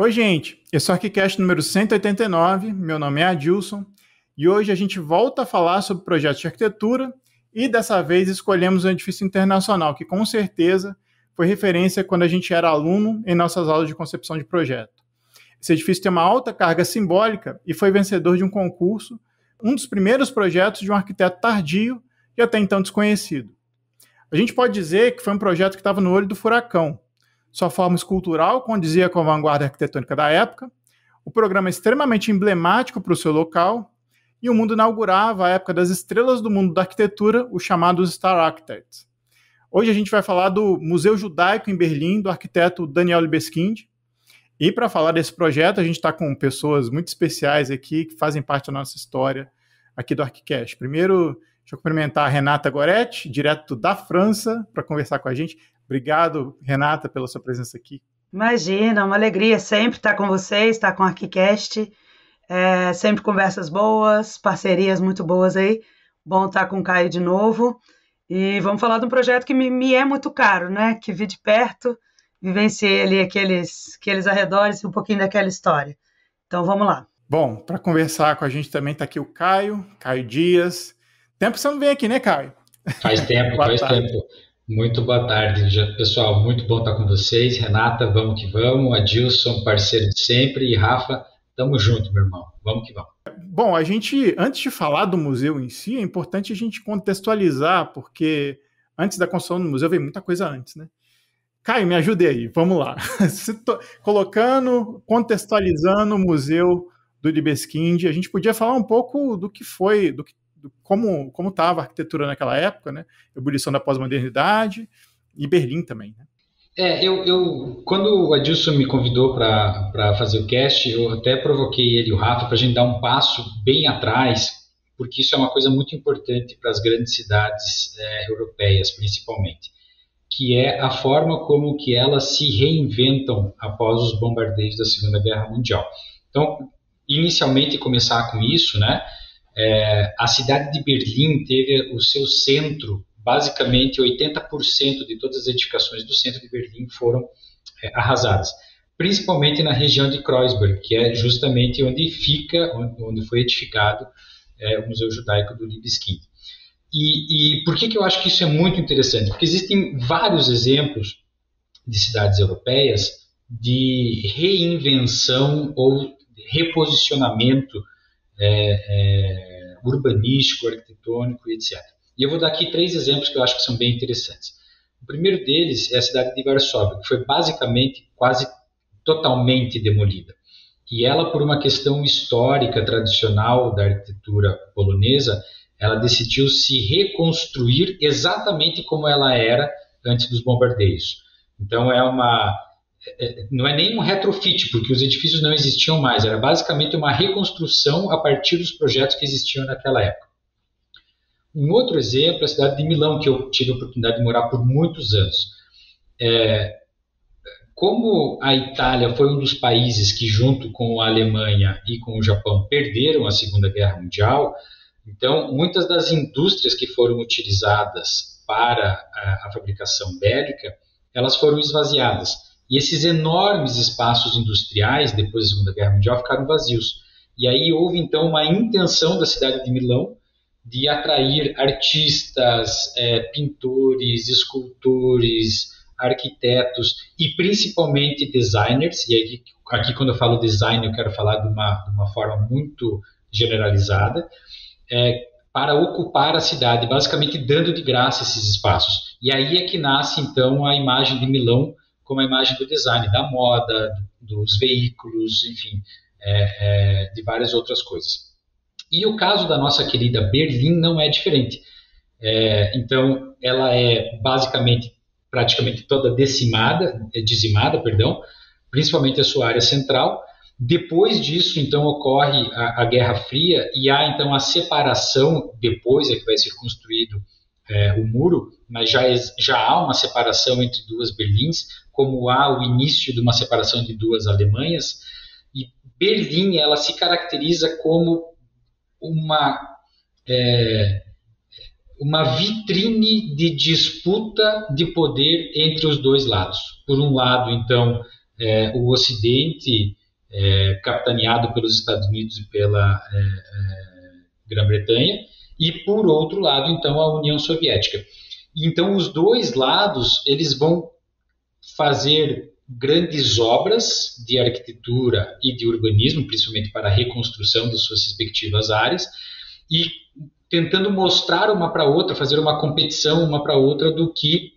Oi, gente. Esse é o ArchiCast número 189. Meu nome é Adilson e hoje a gente volta a falar sobre projetos de arquitetura e dessa vez escolhemos um edifício internacional que com certeza foi referência quando a gente era aluno em nossas aulas de concepção de projeto. Esse edifício tem uma alta carga simbólica e foi vencedor de um concurso, um dos primeiros projetos de um arquiteto tardio e até então desconhecido. A gente pode dizer que foi um projeto que estava no olho do furacão. Sua forma escultural condizia com a vanguarda arquitetônica da época, o programa é extremamente emblemático para o seu local, e o mundo inaugurava a época das estrelas do mundo da arquitetura, os chamados Star Architects. Hoje a gente vai falar do Museu Judaico em Berlim, do arquiteto Daniel Libeskind, e para falar desse projeto a gente está com pessoas muito especiais aqui, que fazem parte da nossa história aqui do ArchiCast. Primeiro, deixa eu cumprimentar a Renata Goretti, direto da França, para conversar com a gente. Obrigado, Renata, pela sua presença aqui. Imagina, uma alegria sempre estar com vocês, estar com o ArchiCast. Sempre conversas boas, parcerias muito boas aí. Bom estar com o Caio de novo. E vamos falar de um projeto que me é muito caro, né? Que vi de perto, vivenciei ali aqueles arredores e um pouquinho daquela história. Então vamos lá. Bom, para conversar com a gente também está aqui o Caio Dias. Tempo que você não vem aqui, né, Caio? Faz tempo. Muito boa tarde, pessoal. Muito bom estar com vocês. Renata, vamos que vamos. Adilson, parceiro de sempre. E Rafa, tamo junto, meu irmão. Vamos que vamos. Bom, antes de falar do museu em si, é importante a gente contextualizar, porque antes da construção do museu veio muita coisa antes, né? Caio, me ajude aí, vamos lá. Contextualizando o museu do Libeskind, a gente podia falar um pouco do que foi, como estava a arquitetura naquela época, né? Ebulição da pós-modernidade e Berlim também, né? Quando o Adilson me convidou para fazer o cast, eu até provoquei ele e o Rafa para a gente dar um passo bem atrás, porque isso é uma coisa muito importante para as grandes cidades europeias, principalmente, que é a forma como que elas se reinventam após os bombardeios da Segunda Guerra Mundial. Então, inicialmente começar com isso, né? A cidade de Berlim teve o seu centro, basicamente 80% de todas as edificações do centro de Berlim foram arrasadas, principalmente na região de Kreuzberg, que é justamente onde foi edificado o Museu Judaico do Libeskind. E por que eu acho que isso é muito interessante? Porque existem vários exemplos de cidades europeias de reinvenção ou reposicionamento urbanístico, arquitetônico, etc. E eu vou dar aqui 3 exemplos que eu acho que são bem interessantes. O primeiro deles é a cidade de Varsóvia, que foi basicamente quase totalmente demolida. E ela, por uma questão histórica, tradicional da arquitetura polonesa, ela decidiu se reconstruir exatamente como ela era antes dos bombardeios. Então não é nem um retrofit, porque os edifícios não existiam mais, era basicamente uma reconstrução a partir dos projetos que existiam naquela época. Um outro exemplo é a cidade de Milão, que eu tive a oportunidade de morar por muitos anos. Como a Itália foi um dos países que, junto com a Alemanha e com o Japão, perderam a Segunda Guerra Mundial, então muitas das indústrias que foram utilizadas para a fabricação bélica, elas foram esvaziadas. E esses enormes espaços industriais, depois da Segunda Guerra Mundial, ficaram vazios. E aí houve, então, uma intenção da cidade de Milão de atrair artistas, pintores, escultores, arquitetos e principalmente designers. E aqui quando eu falo design, eu quero falar de uma forma muito generalizada, para ocupar a cidade, basicamente dando de graça esses espaços. E aí é que nasce, então, a imagem de Milão como a imagem do design, da moda, dos veículos, enfim, de várias outras coisas. E o caso da nossa querida Berlim não é diferente. Então, ela é basicamente, praticamente toda dizimada, principalmente a sua área central. Depois disso, então, ocorre a Guerra Fria e há, então, a separação, depois é que vai ser construído o muro, mas já há uma separação entre duas Berlins, como há o início de uma separação de duas Alemanhas, e Berlim ela se caracteriza como uma vitrine de disputa de poder entre os dois lados. Por um lado, então, o Ocidente, capitaneado pelos Estados Unidos e pela Grã-Bretanha, e, por outro lado, então, a União Soviética. Então, os dois lados, eles vão fazer grandes obras de arquitetura e de urbanismo, principalmente para a reconstrução das suas respectivas áreas, e tentando mostrar uma para a outra, fazer uma competição uma para a outra do que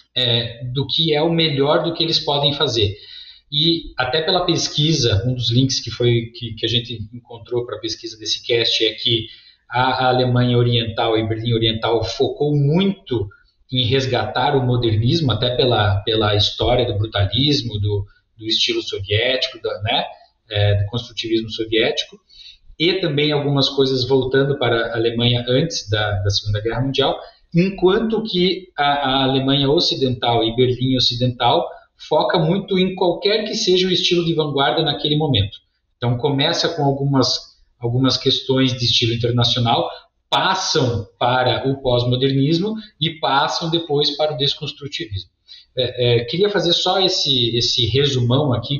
é o melhor do que eles podem fazer. E até pela pesquisa, um dos links que a gente encontrou para a pesquisa desse cast é que a Alemanha Oriental e Berlim Oriental focou muito em resgatar o modernismo, até pela história do brutalismo, do estilo soviético, do construtivismo soviético, e também algumas coisas voltando para a Alemanha antes da Segunda Guerra Mundial, enquanto que a Alemanha Ocidental e Berlim Ocidental foca muito em qualquer que seja o estilo de vanguarda naquele momento. Então começa com algumas questões de estilo internacional, passam para o pós-modernismo e passam depois para o desconstrutivismo. Queria fazer só esse resumão aqui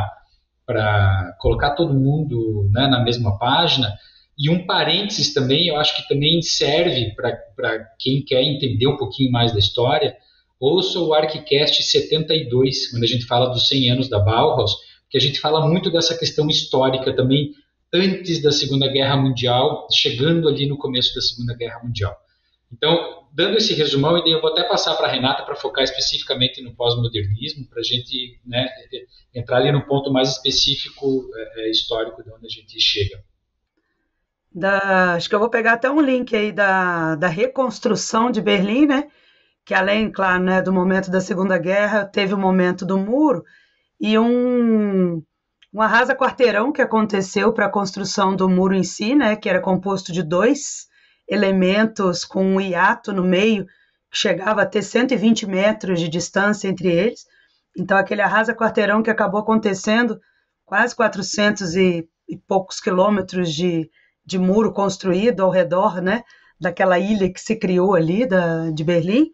para colocar todo mundo, né, na mesma página, e um parênteses também, eu acho que também serve para quem quer entender um pouquinho mais da história. Ouça o ArchiCast 72, quando a gente fala dos 100 anos da Bauhaus, que a gente fala muito dessa questão histórica também, antes da Segunda Guerra Mundial, chegando ali no começo da Segunda Guerra Mundial. Então, dando esse resumão, eu vou até passar para a Renata para focar especificamente no pós-modernismo, para a gente, né, entrar ali no ponto mais específico histórico de onde a gente chega. Acho que eu vou pegar até um link aí da reconstrução de Berlim, né? Que além, claro, né, do momento da Segunda Guerra, teve o momento do muro e um arrasa-quarteirão que aconteceu para a construção do muro em si, né, que era composto de 2 elementos com um hiato no meio, que chegava a ter 120 metros de distância entre eles. Então, aquele arrasa-quarteirão que acabou acontecendo, quase 400 e poucos quilômetros de muro construído ao redor, né, daquela ilha que se criou ali de Berlim.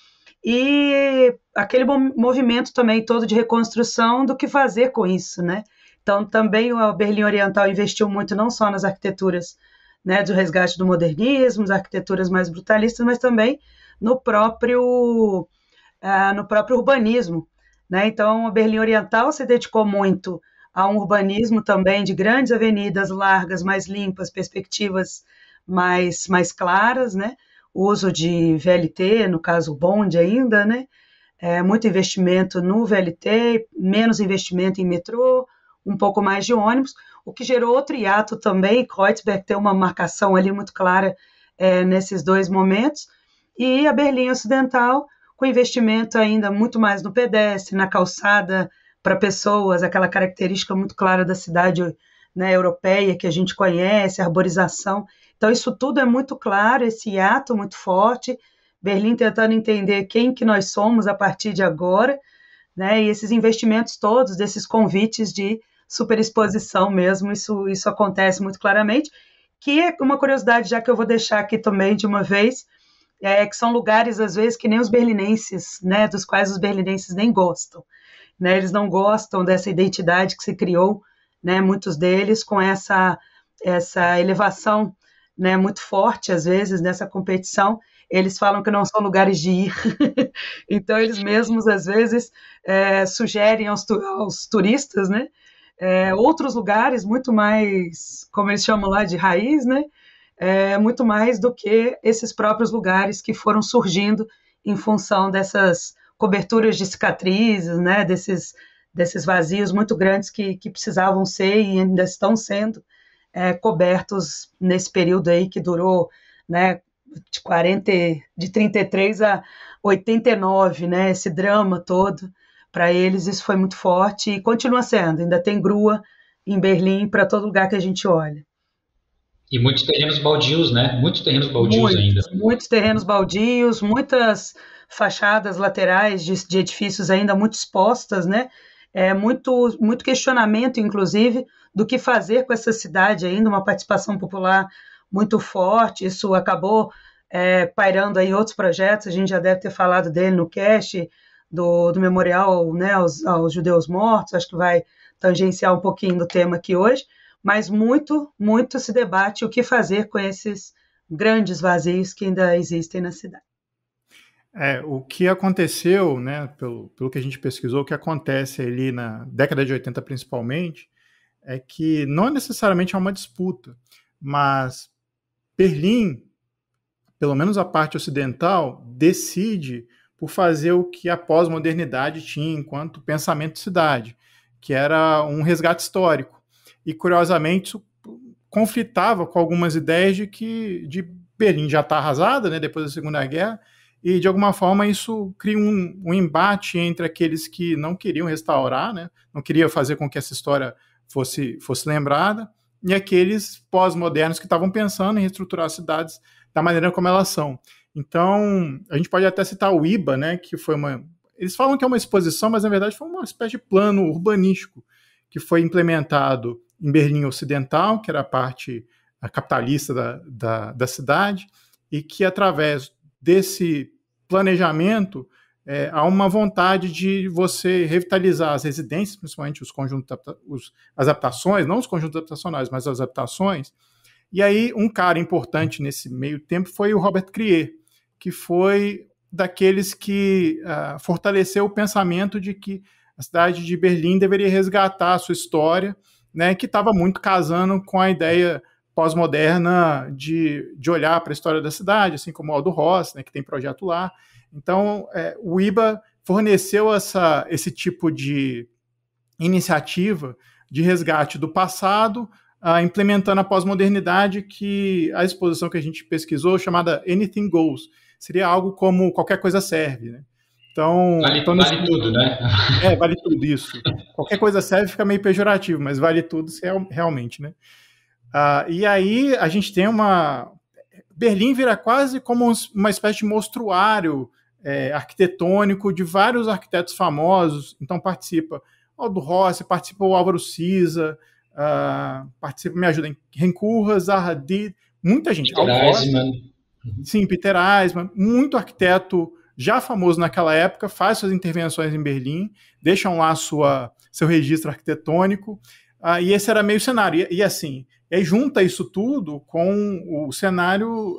E aquele movimento também todo de reconstrução do que fazer com isso, né? Então, também o Berlim Oriental investiu muito não só nas arquiteturas, né, do resgate do modernismo, as arquiteturas mais brutalistas, mas também no próprio urbanismo, né? Então, o Berlim Oriental se dedicou muito a um urbanismo também de grandes avenidas largas, mais limpas, perspectivas mais claras, né? O uso de VLT, no caso o bonde ainda, né? Muito investimento no VLT, menos investimento em metrô, um pouco mais de ônibus, o que gerou outro hiato também. Kreuzberg tem uma marcação ali muito clara nesses dois momentos, e a Berlim Ocidental com investimento ainda muito mais no pedestre, na calçada para pessoas, aquela característica muito clara da cidade, né, europeia que a gente conhece, a arborização. Então isso tudo é muito claro, esse hiato muito forte, Berlim tentando entender quem que nós somos a partir de agora, né, e esses investimentos todos, desses convites de superexposição mesmo, isso acontece muito claramente, que é uma curiosidade, já que eu vou deixar aqui também de uma vez, que são lugares, às vezes, que nem os berlinenses, né, dos quais os berlinenses nem gostam, né, eles não gostam dessa identidade que se criou, né, muitos deles, com essa elevação, né, muito forte, às vezes, nessa competição. Eles falam que não são lugares de ir, então eles mesmos, às vezes, sugerem aos turistas, né, outros lugares muito mais, como eles chamam lá, de raiz, né, muito mais do que esses próprios lugares que foram surgindo em função dessas coberturas de cicatrizes, né, desses vazios muito grandes que precisavam ser e ainda estão sendo cobertos nesse período aí que durou, né, de 33 a 89, né, esse drama todo. Para eles isso foi muito forte e continua sendo, ainda tem grua em Berlim para todo lugar que a gente olha. E muitos terrenos baldios, né? Muitos terrenos baldios ainda. Muitos terrenos baldios, muitas fachadas laterais de edifícios ainda muito expostas, né? Muito questionamento, inclusive, do que fazer com essa cidade ainda, uma participação popular muito forte. Isso acabou pairando aí em outros projetos, a gente já deve ter falado dele no cast, do memorial, né, aos judeus mortos, acho que vai tangenciar um pouquinho do tema aqui hoje, mas muito se debate o que fazer com esses grandes vazios que ainda existem na cidade. O que aconteceu, né, pelo que a gente pesquisou, o que acontece ali na década de 80 principalmente, é que não necessariamente há uma disputa, mas Berlim, pelo menos a parte ocidental, decide por fazer o que a pós-modernidade tinha enquanto pensamento de cidade, que era um resgate histórico. E, curiosamente, isso conflitava com algumas ideias de Berlim já está arrasada, né, depois da Segunda Guerra, e, de alguma forma, isso cria um embate entre aqueles que não queriam restaurar, né, não queriam fazer com que essa história fosse lembrada, e aqueles pós-modernos que estavam pensando em reestruturar as cidades da maneira como elas são. Então, a gente pode até citar o IBA, né, que foi eles falam que é uma exposição, mas, na verdade, foi uma espécie de plano urbanístico que foi implementado em Berlim Ocidental, que era a parte capitalista da cidade, e que, através desse planejamento, há uma vontade de você revitalizar as residências, principalmente os conjuntos, as adaptações, não os conjuntos habitacionais, mas as adaptações. E aí, um cara importante nesse meio tempo foi o Robert Krier, que foi daqueles que fortaleceu o pensamento de que a cidade de Berlim deveria resgatar a sua história, né, que estava muito casando com a ideia pós-moderna de olhar para a história da cidade, assim como o Aldo Ross, né, que tem projeto lá. Então, o IBA forneceu esse tipo de iniciativa de resgate do passado, implementando a pós-modernidade, que a exposição que a gente pesquisou, chamada Anything Goes, seria algo como qualquer coisa serve, né? Então, vale tudo, né? Vale tudo isso. Qualquer coisa serve fica meio pejorativo, mas vale tudo realmente, né? E aí a gente tem Berlim vira quase como uma espécie de mostruário arquitetônico de vários arquitetos famosos. Então participa o Aldo Rossi, participa o Álvaro Siza, participa, me ajuda, Rencourt, Zaha Hadid, muita gente. Peter Eisman. Sim, Peter Eisman, muito arquiteto já famoso naquela época, faz suas intervenções em Berlim, deixam lá seu registro arquitetônico, e esse era meio cenário. E assim, aí junta isso tudo com o cenário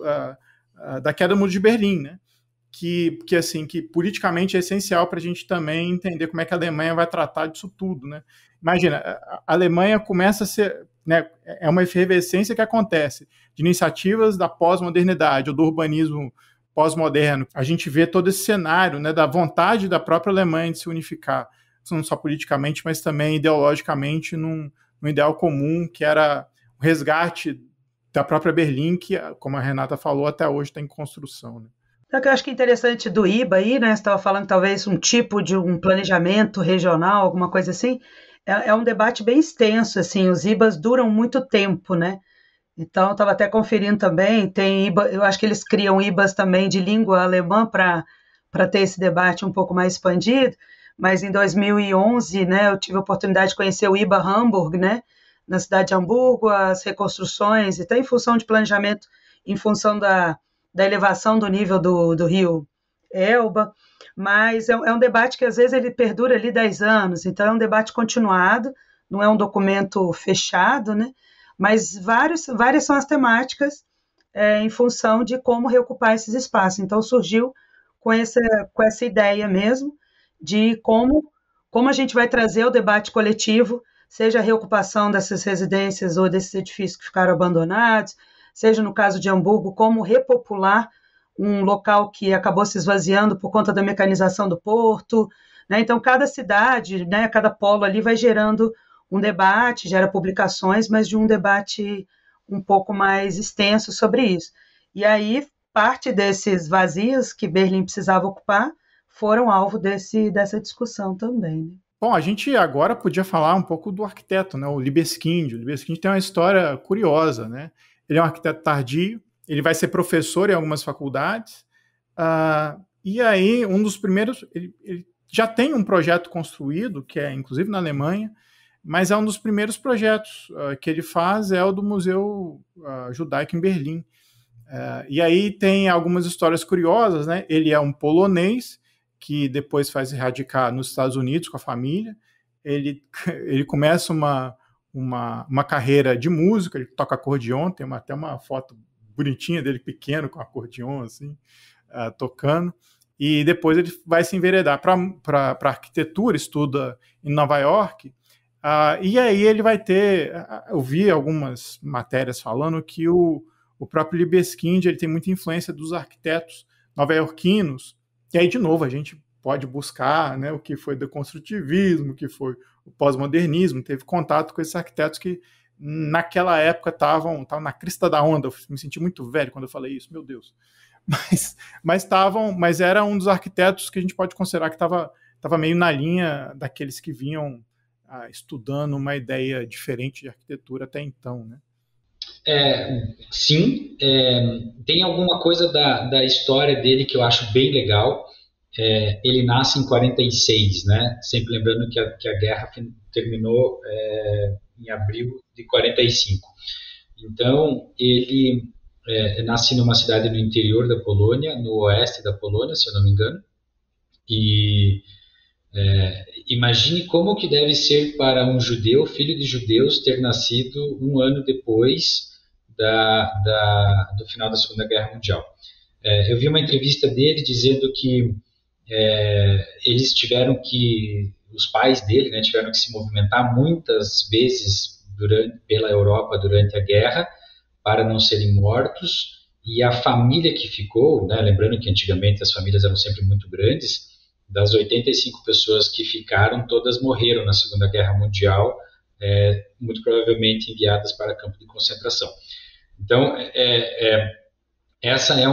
da queda do Muro de Berlim, né? Que politicamente é essencial para a gente também entender como é que a Alemanha vai tratar disso tudo, né? Imagina, a Alemanha começa a ser, né, é uma efervescência que acontece de iniciativas da pós-modernidade ou do urbanismo pós-moderno. A gente vê todo esse cenário, né, da vontade da própria Alemanha de se unificar, não só politicamente, mas também ideologicamente num ideal comum, que era o resgate da própria Berlim, que, como a Renata falou, até hoje está em construção, né? O que eu acho que é interessante do IBA aí, né? Você estava falando talvez um tipo de um planejamento regional, alguma coisa assim. É um debate bem extenso, assim. Os IBAs duram muito tempo, né? Então, eu estava até conferindo também. Tem IBA, eu acho que eles criam IBAs também de língua alemã para ter esse debate um pouco mais expandido. Mas em 2011, né? Eu tive a oportunidade de conhecer o IBA Hamburg, né? Na cidade de Hamburgo, as reconstruções, e até em função de planejamento, em função da elevação do nível do rio Elba, mas é um debate que às vezes ele perdura ali 10 anos, então é um debate continuado, não é um documento fechado, né? Mas várias são as temáticas em função de como reocupar esses espaços. Então surgiu com essa ideia mesmo de como a gente vai trazer o debate coletivo, seja a reocupação dessas residências ou desses edifícios que ficaram abandonados, seja no caso de Hamburgo, como repopular um local que acabou se esvaziando por conta da mecanização do porto, né? Então, cada cidade, né, cada polo ali vai gerando um debate, gera publicações, mas de um debate um pouco mais extenso sobre isso. E aí, parte desses vazios que Berlim precisava ocupar foram alvo dessa discussão também, né? Bom, a gente agora podia falar um pouco do arquiteto, né, o Libeskind. O Libeskind tem uma história curiosa, né? Ele é um arquiteto tardio, ele vai ser professor em algumas faculdades, e aí um dos primeiros, ele já tem um projeto construído, que é inclusive na Alemanha, mas é um dos primeiros projetos que ele faz, é o do Museu Judaico em Berlim. E aí tem algumas histórias curiosas, né? Ele é um polonês que depois faz se radicar nos Estados Unidos com a família. Ele começa uma carreira de músico, ele toca acordeon, tem até uma foto bonitinha dele pequeno com acordeon, assim, tocando. E depois ele vai se enveredar para arquitetura, estuda em Nova York. E aí ele vai ter... Eu vi algumas matérias falando que o próprio Libeskind ele tem muita influência dos arquitetos nova-iorquinos. E aí, de novo, a gente pode buscar, né, o que foi do construtivismo, o que foi o pós-modernismo, teve contato com esses arquitetos que naquela época estavam na crista da onda. Eu me senti muito velho quando eu falei isso, meu Deus. Mas era um dos arquitetos que a gente pode considerar que estava meio na linha daqueles que vinham estudando uma ideia diferente de arquitetura até então, né? Sim, tem alguma coisa da história dele que eu acho bem legal. Ele nasce em 46, né? Sempre lembrando que a guerra terminou em abril de 45. Então, ele nasce numa cidade no interior da Polônia, no oeste da Polônia, se eu não me engano. E imagine como que deve ser para um judeu, filho de judeus, ter nascido um ano depois do final da Segunda Guerra Mundial. Eu vi uma entrevista dele dizendo que os pais dele, né, tiveram que se movimentar muitas vezes pela Europa durante a guerra para não serem mortos, e a família que ficou, né, lembrando que antigamente as famílias eram sempre muito grandes, das 85 pessoas que ficaram, todas morreram na Segunda Guerra Mundial, muito provavelmente enviadas para campo de concentração. Então, essa é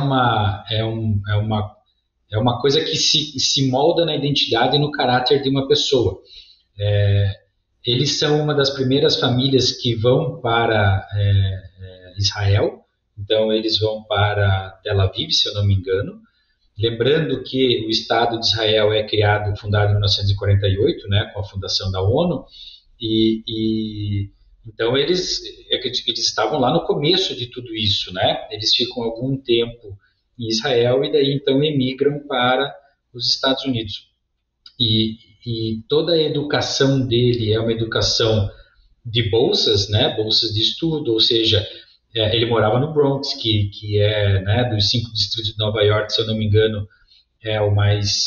uma coisa que se molda na identidade e no caráter de uma pessoa. Eles são uma das primeiras famílias que vão para Israel, então eles vão para Tel Aviv, se eu não me engano. Lembrando que o Estado de Israel fundado em 1948, né, com a fundação da ONU, e então eles estavam lá no começo de tudo isso, né? Eles ficam algum tempo em Israel e daí então emigram para os Estados Unidos. E toda a educação dele é uma educação de bolsas, né? Bolsas de estudo, ou seja, ele morava no Bronx, que é, né, dos 5 distritos de Nova York, se eu não me engano, é o mais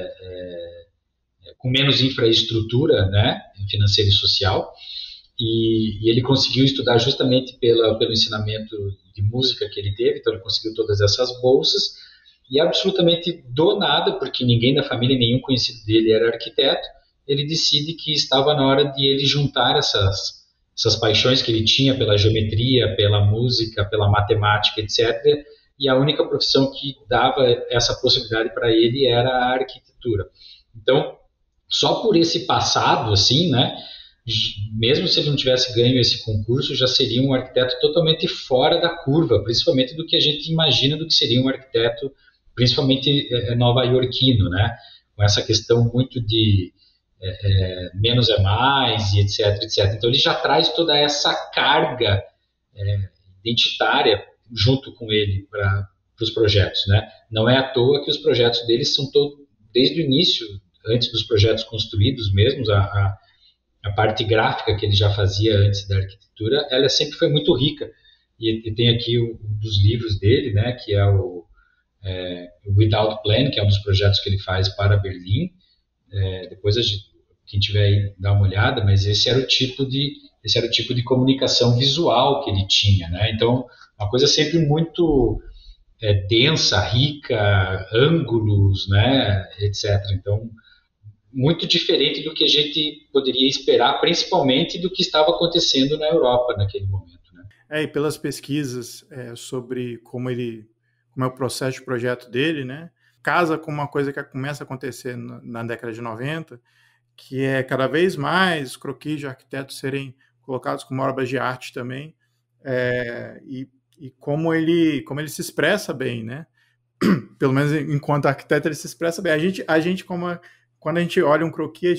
com menos infraestrutura, né, financeira e social. E ele conseguiu estudar justamente pelo ensinamento de música que ele teve, então ele conseguiu todas essas bolsas, e absolutamente do nada, porque ninguém da família, nenhum conhecido dele era arquiteto, ele decide que estava na hora de ele juntar essas paixões que ele tinha pela geometria, pela música, pela matemática, etc., e a única profissão que dava essa possibilidade para ele era a arquitetura. Então, só por esse passado, assim, né, mesmo se ele não tivesse ganho esse concurso, já seria um arquiteto totalmente fora da curva, principalmente do que a gente imagina do que seria um arquiteto, principalmente nova-iorquino, né? Com essa questão muito de menos é mais, e etc, etc. Então ele já traz toda essa carga identitária junto com ele para os projetos, né? Não é à toa que os projetos deles são todos, desde o início, antes dos projetos construídos mesmos, a parte gráfica que ele já fazia antes da arquitetura, ela sempre foi muito rica. E tem aqui um dos livros dele, né, que é o Without Plan, que é um dos projetos que ele faz para Berlim. Depois quem tiver aí dá uma olhada, mas esse era o tipo de comunicação visual que ele tinha, né? Então, uma coisa sempre muito densa, rica, ângulos, né, etc. Então, muito diferente do que a gente poderia esperar, principalmente do que estava acontecendo na Europa naquele momento, né? E pelas pesquisas sobre como é o processo de projeto dele, né? Casa com uma coisa que começa a acontecer na década de 90, que é cada vez mais os croquis de arquitetos serem colocados como obras de arte também, e como ele se expressa bem, né? Pelo menos enquanto arquiteto ele se expressa bem. A gente quando a gente olha um croquis,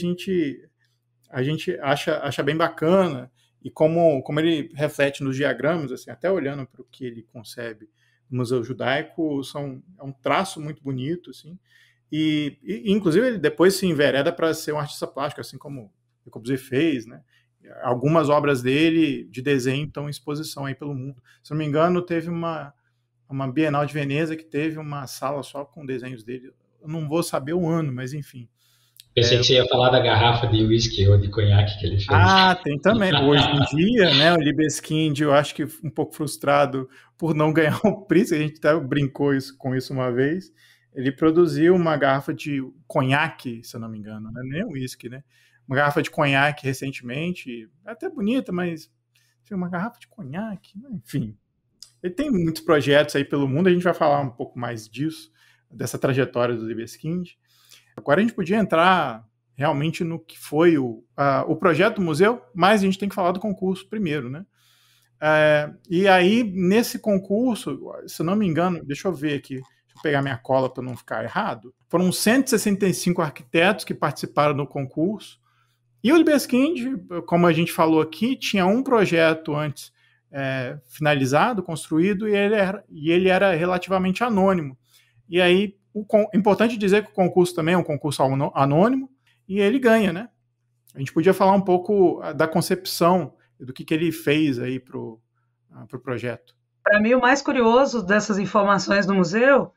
a gente acha bem bacana, e como ele reflete nos diagramas, assim, até olhando para o que ele concebe no Museu Judaico, é um traço muito bonito, assim, Inclusive, ele depois se envereda para ser um artista plástico, assim como Le Corbusier fez, né? Algumas obras dele de desenho estão em exposição aí pelo mundo. Se não me engano, teve uma Bienal de Veneza que teve uma sala só com desenhos dele. Eu não vou saber o ano, mas enfim. Pensei que você ia falar da garrafa de whisky ou de conhaque que ele fez. Tem também. Hoje em dia, né, o Libeskind, eu acho que um pouco frustrado por não ganhar o Prize, a gente até brincou com isso uma vez, ele produziu uma garrafa de conhaque, se eu não me engano, não é nem whisky, né? Uma garrafa de conhaque recentemente, até bonita, mas uma garrafa de conhaque, enfim. Ele tem muitos projetos aí pelo mundo, a gente vai falar um pouco mais disso, dessa trajetória do Libeskind. Agora a gente podia entrar realmente no que foi o projeto do museu, mas a gente tem que falar do concurso primeiro, né? E aí, nesse concurso, se eu não me engano, deixa eu ver aqui, deixa eu pegar minha cola para não ficar errado, foram 165 arquitetos que participaram do concurso, e o Libeskind, como a gente falou aqui, tinha um projeto antes finalizado, construído, e ele era relativamente anônimo. E aí, importante dizer que o concurso também é um concurso anônimo, e ele ganha, né? A gente podia falar um pouco da concepção, do que ele fez aí pro projeto. Para mim, o mais curioso dessas informações do museu,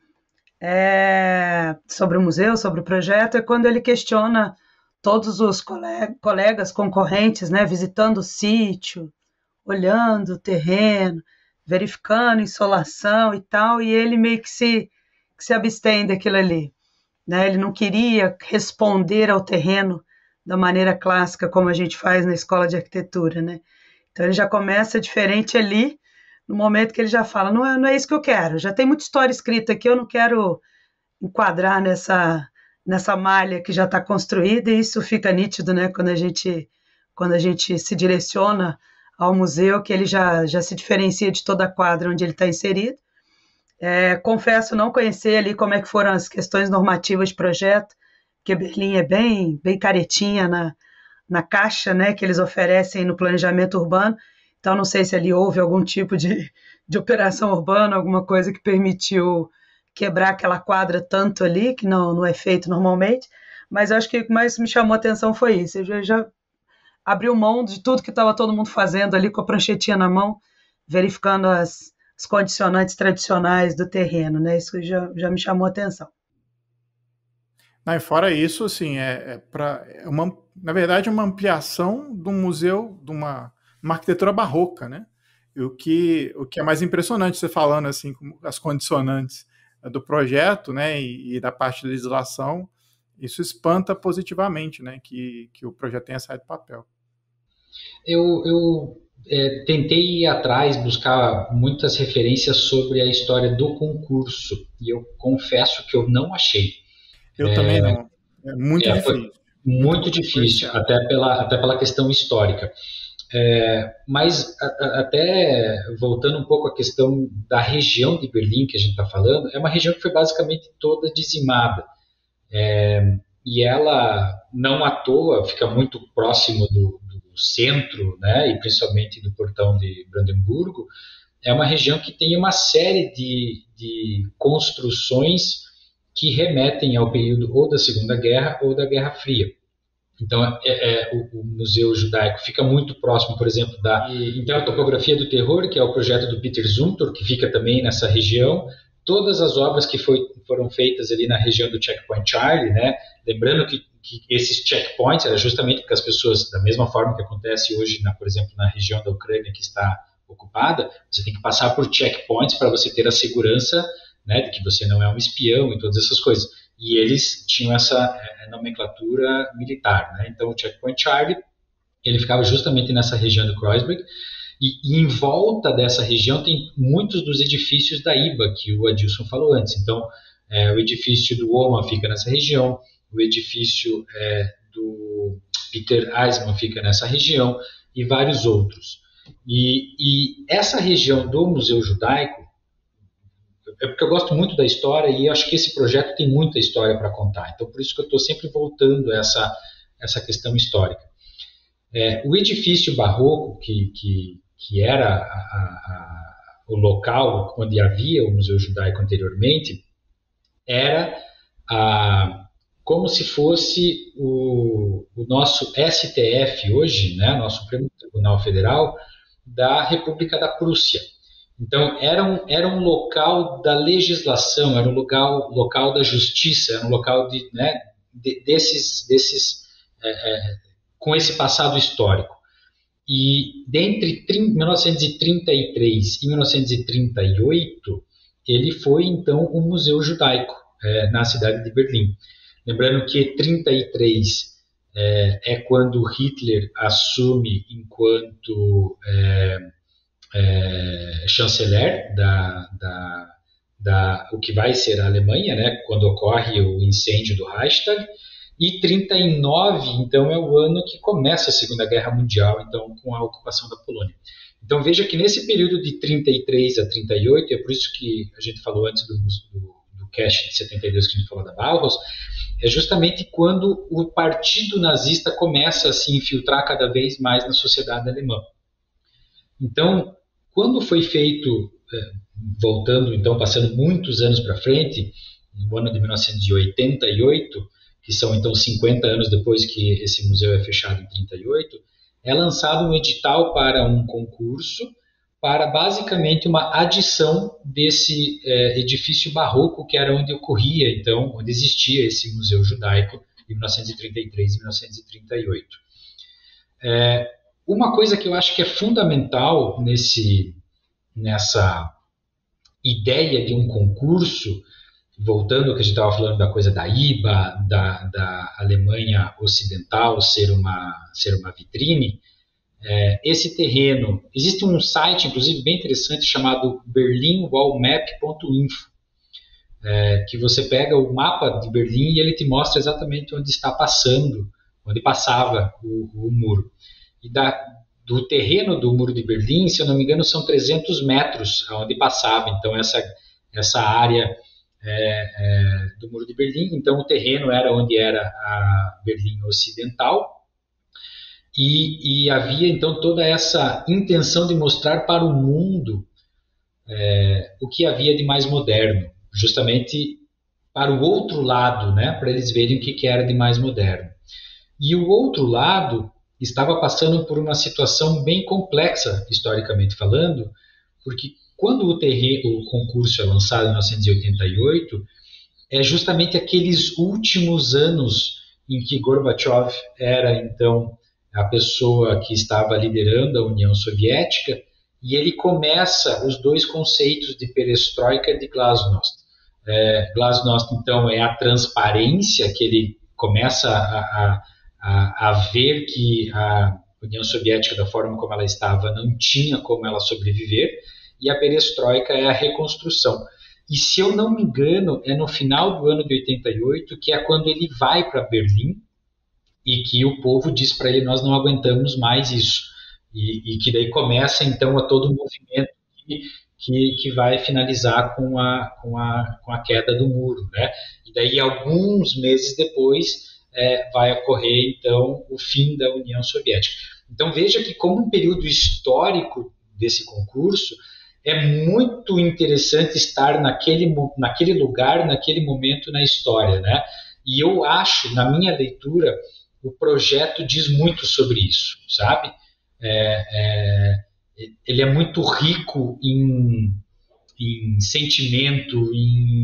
sobre o projeto, é quando ele questiona todos os colegas concorrentes, né, visitando o sítio, olhando o terreno, verificando insolação e tal, e ele meio que se abstém daquilo ali, né? Ele não queria responder ao terreno da maneira clássica como a gente faz na escola de arquitetura, né? Então ele já começa diferente ali, no momento que ele já fala, não é isso que eu quero, já tem muita história escrita aqui, eu não quero enquadrar nessa malha que já está construída, e isso fica nítido, né? Quando a gente se direciona ao museu, que ele já se diferencia de toda a quadra onde ele está inserido. Confesso não conhecer ali como é que foram as questões normativas de projeto, porque Berlim é bem caretinha na caixa, né, que eles oferecem no planejamento urbano, então não sei se ali houve algum tipo de operação urbana, alguma coisa que permitiu quebrar aquela quadra tanto ali, que não é feito normalmente, mas acho que o que mais me chamou a atenção foi isso, ele já abriu mão de tudo que estava todo mundo fazendo ali com a pranchetinha na mão, verificando as condicionantes tradicionais do terreno, né? Isso já me chamou a atenção. E fora isso, assim, na verdade, uma ampliação do museu, de uma arquitetura barroca, né? E o que é mais impressionante, você falando assim, as condicionantes do projeto, né, e da parte de legislação, isso espanta positivamente, né, que o projeto tenha saído do papel. Eu tentei ir atrás, buscar muitas referências sobre a história do concurso, e eu confesso que eu não achei. Eu também não. É muito difícil. Muito difícil, até pela questão histórica. Mas até voltando um pouco à questão da região de Berlim que a gente está falando, é uma região que foi basicamente toda dizimada. E ela, não à toa, fica muito próximo do centro, né, e principalmente do portão de Brandemburgo. É uma região que tem uma série de construções que remetem ao período ou da Segunda Guerra ou da Guerra Fria. Então, o Museu Judaico fica muito próximo, por exemplo, então, a Topografia do Terror, que é o projeto do Peter Zumthor, que fica também nessa região. Todas as obras que foram feitas ali na região do Checkpoint Charlie, né? Lembrando que esses checkpoints era justamente porque as pessoas, da mesma forma que acontece hoje, por exemplo, na região da Ucrânia que está ocupada, você tem que passar por checkpoints para você ter a segurança, né, de que você não é um espião e todas essas coisas. E eles tinham essa nomenclatura militar, né? Então o Checkpoint Charlie, ele ficava justamente nessa região do Kreuzberg, e em volta dessa região tem muitos dos edifícios da IBA, que o Adilson falou antes. Então, o edifício do OMA fica nessa região, o edifício do Peter Eismann fica nessa região, e vários outros. E essa região do Museu Judaico, é porque eu gosto muito da história e acho que esse projeto tem muita história para contar. Então, por isso que eu estou sempre voltando a essa questão histórica. O edifício barroco, que era o local onde havia o Museu Judaico anteriormente, era como se fosse o nosso STF hoje, né, nosso Supremo Tribunal Federal da República da Prússia. Então, era um local da legislação, era um local da justiça, era um local com esse passado histórico. E dentre 1933 e 1938, ele foi, então, um museu judaico na cidade de Berlim. Lembrando que 33 é quando Hitler assume enquanto chanceler o que vai ser a Alemanha, né, quando ocorre o incêndio do Reichstag, e 39, então, é o ano que começa a Segunda Guerra Mundial, então, com a ocupação da Polônia. Então, veja que nesse período de 33 a 38, é por isso que a gente falou antes do cast de 72, que a gente falou da Bauhaus, é justamente quando o partido nazista começa a se infiltrar cada vez mais na sociedade alemã. Então, quando foi feito, voltando, então, passando muitos anos para frente, no ano de 1988, que são, então, 50 anos depois que esse museu é fechado em 38, é lançado um edital para um concurso para, basicamente, uma adição desse edifício barroco, que era onde ocorria, então, onde existia esse museu judaico, em 1933 e 1938. Uma coisa que eu acho que é fundamental nessa ideia de um concurso, voltando ao que a gente estava falando da coisa da IBA, da Alemanha Ocidental ser uma vitrine, esse terreno, existe um site, inclusive, bem interessante, chamado berlinwallmap.info, que você pega o mapa de Berlim e ele te mostra exatamente onde passava o muro. E do terreno do Muro de Berlim, se eu não me engano, são 300 metros onde passava, então, essa área do Muro de Berlim. Então, o terreno era onde era a Berlim Ocidental, e havia, então, toda essa intenção de mostrar para o mundo o que havia de mais moderno, justamente para o outro lado, né, para eles verem o que era de mais moderno. E o outro lado estava passando por uma situação bem complexa, historicamente falando, porque quando o concurso é lançado em 1988, é justamente aqueles últimos anos em que Gorbachev era, então, a pessoa que estava liderando a União Soviética, e ele começa os dois conceitos de perestroika e de glasnost. Glasnost, então, é a transparência, que ele começa a ver que a União Soviética, da forma como ela estava, não tinha como ela sobreviver, e a perestroika é a reconstrução. E, se eu não me engano, é no final do ano de 88, que é quando ele vai para Berlim, e que o povo diz para ele: nós não aguentamos mais isso. E que daí começa, então, a todo o movimento que vai finalizar com a queda do muro, né? E daí, alguns meses depois, vai ocorrer, então, o fim da União Soviética. Então, veja que, como um período histórico desse concurso, é muito interessante estar naquele lugar, naquele momento na história, né? E eu acho, na minha leitura, o projeto diz muito sobre isso, sabe? Ele é muito rico em sentimento,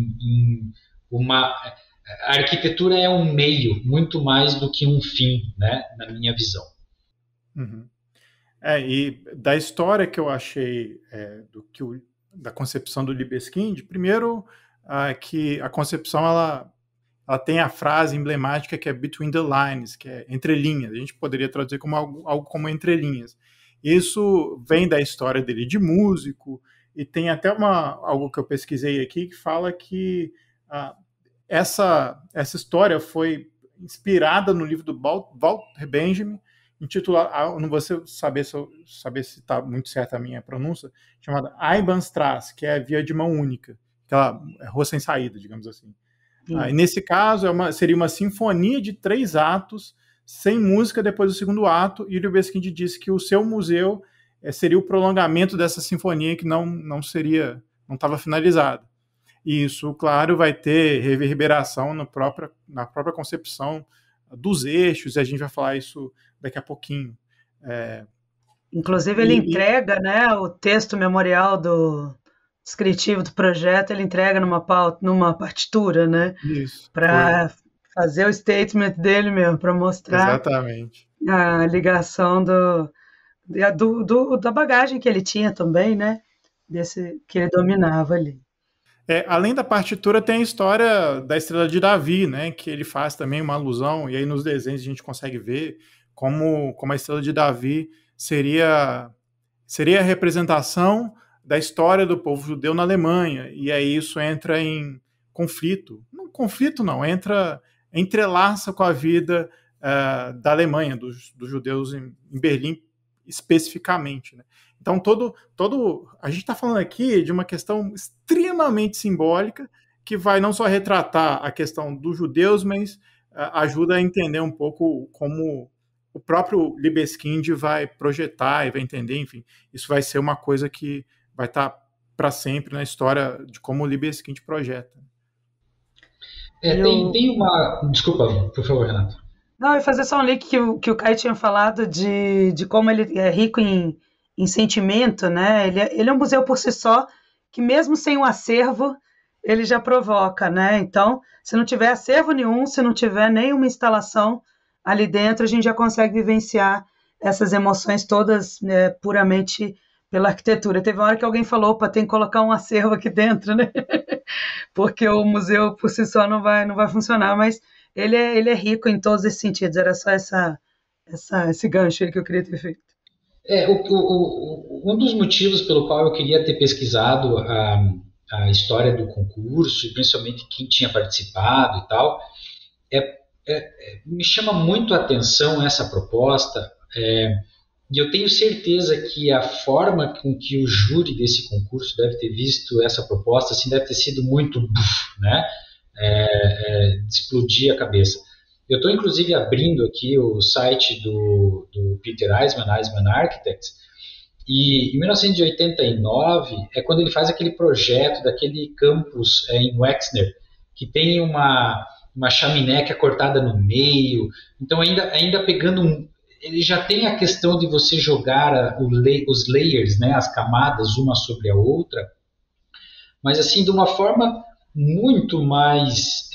a arquitetura é um meio, muito mais do que um fim, né, na minha visão. Uhum. E da história que eu achei da concepção do Libeskind, primeiro, que a concepção ela tem a frase emblemática que é between the lines, que é entre linhas. A gente poderia traduzir como algo como entre linhas. Isso vem da história dele de músico, e tem até algo que eu pesquisei aqui que fala que essa história foi inspirada no livro do Walter Benjamin, intitulado, não vou saber se está muito certa a minha pronúncia, chamada Einbahnstraße, que é a via de mão única, aquela rua sem saída, digamos assim. E nesse caso, seria uma sinfonia de 3 atos, sem música depois do segundo ato, e o Libeskind disse que o seu museu seria o prolongamento dessa sinfonia que não estava finalizada. e isso, claro, vai ter reverberação na própria concepção dos eixos, e a gente vai falar isso daqui a pouquinho. Inclusive, ele entrega, né, o texto memorial descritivo do projeto, ele entrega numa partitura, né? Isso. Para fazer o statement dele mesmo, para mostrar exatamente a ligação da bagagem que ele tinha também, né? Que ele dominava ali. Além da partitura, tem a história da Estrela de Davi, né? Que ele faz também uma alusão, e aí nos desenhos a gente consegue ver como a Estrela de Davi seria a representação da história do povo judeu na Alemanha, e aí isso entra em conflito. Não conflito não, entrelaça com a vida da Alemanha, dos judeus em Berlim especificamente, né? Então a gente está falando aqui de uma questão extremamente simbólica que vai não só retratar a questão dos judeus, mas ajuda a entender um pouco como o próprio Libeskind vai projetar e vai entender, enfim, isso vai ser uma coisa que vai estar para sempre na história de como o Libeskind projeta. Tem uma... Desculpa, por favor, Renato. Não, eu ia fazer só um link que o Caio tinha falado de como ele é rico em sentimento, né? Ele é um museu por si só, que mesmo sem um acervo, ele já provoca, né? Então, se não tiver acervo nenhum, se não tiver nenhuma instalação ali dentro, a gente já consegue vivenciar essas emoções todas, né, puramente pela arquitetura. Teve uma hora que alguém falou, opa, tem que colocar um acervo aqui dentro, né? Porque o museu por si só não vai funcionar, mas ele é rico em todos esses sentidos. Era só esse gancho aí que eu queria ter feito. Um dos motivos pelo qual eu queria ter pesquisado a história do concurso, e principalmente quem tinha participado e tal, me chama muito a atenção essa proposta, e eu tenho certeza que a forma com que o júri desse concurso deve ter visto essa proposta assim, deve ter sido muito, né? De explodir a cabeça. Eu estou, inclusive, abrindo aqui o site do Peter Eisenman Architects, e em 1989 é quando ele faz aquele projeto daquele campus em Wexner, que tem uma chaminé que é cortada no meio. Então, ainda pegando ele já tem a questão de você jogar os layers, né, as camadas uma sobre a outra, mas assim, de uma forma muito mais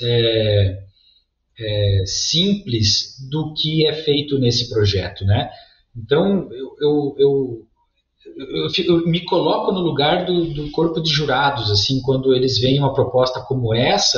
simples do que é feito nesse projeto, né? Então, eu me coloco no lugar do corpo de jurados, assim, quando eles veem uma proposta como essa,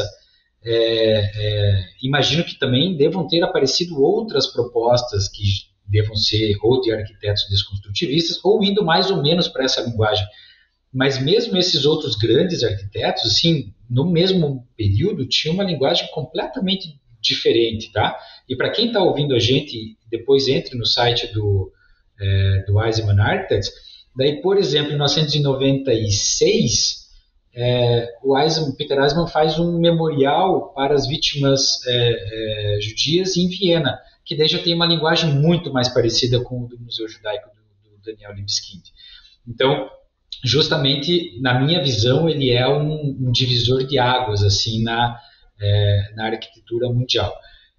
imagino que também devam ter aparecido outras propostas que devam ser ou de arquitetos desconstrutivistas ou indo mais ou menos para essa linguagem. Mas mesmo esses outros grandes arquitetos, assim, no mesmo período, tinham uma linguagem completamente diferente, tá? E para quem está ouvindo a gente, depois entre no site do Eisenman Architects. Daí, por exemplo, em 1996, o Peter Eisenman faz um memorial para as vítimas judias em Viena, que daí já tem uma linguagem muito mais parecida com o do Museu Judaico do Daniel Libeskind. Então, justamente, na minha visão, ele é um divisor de águas assim, na arquitetura mundial.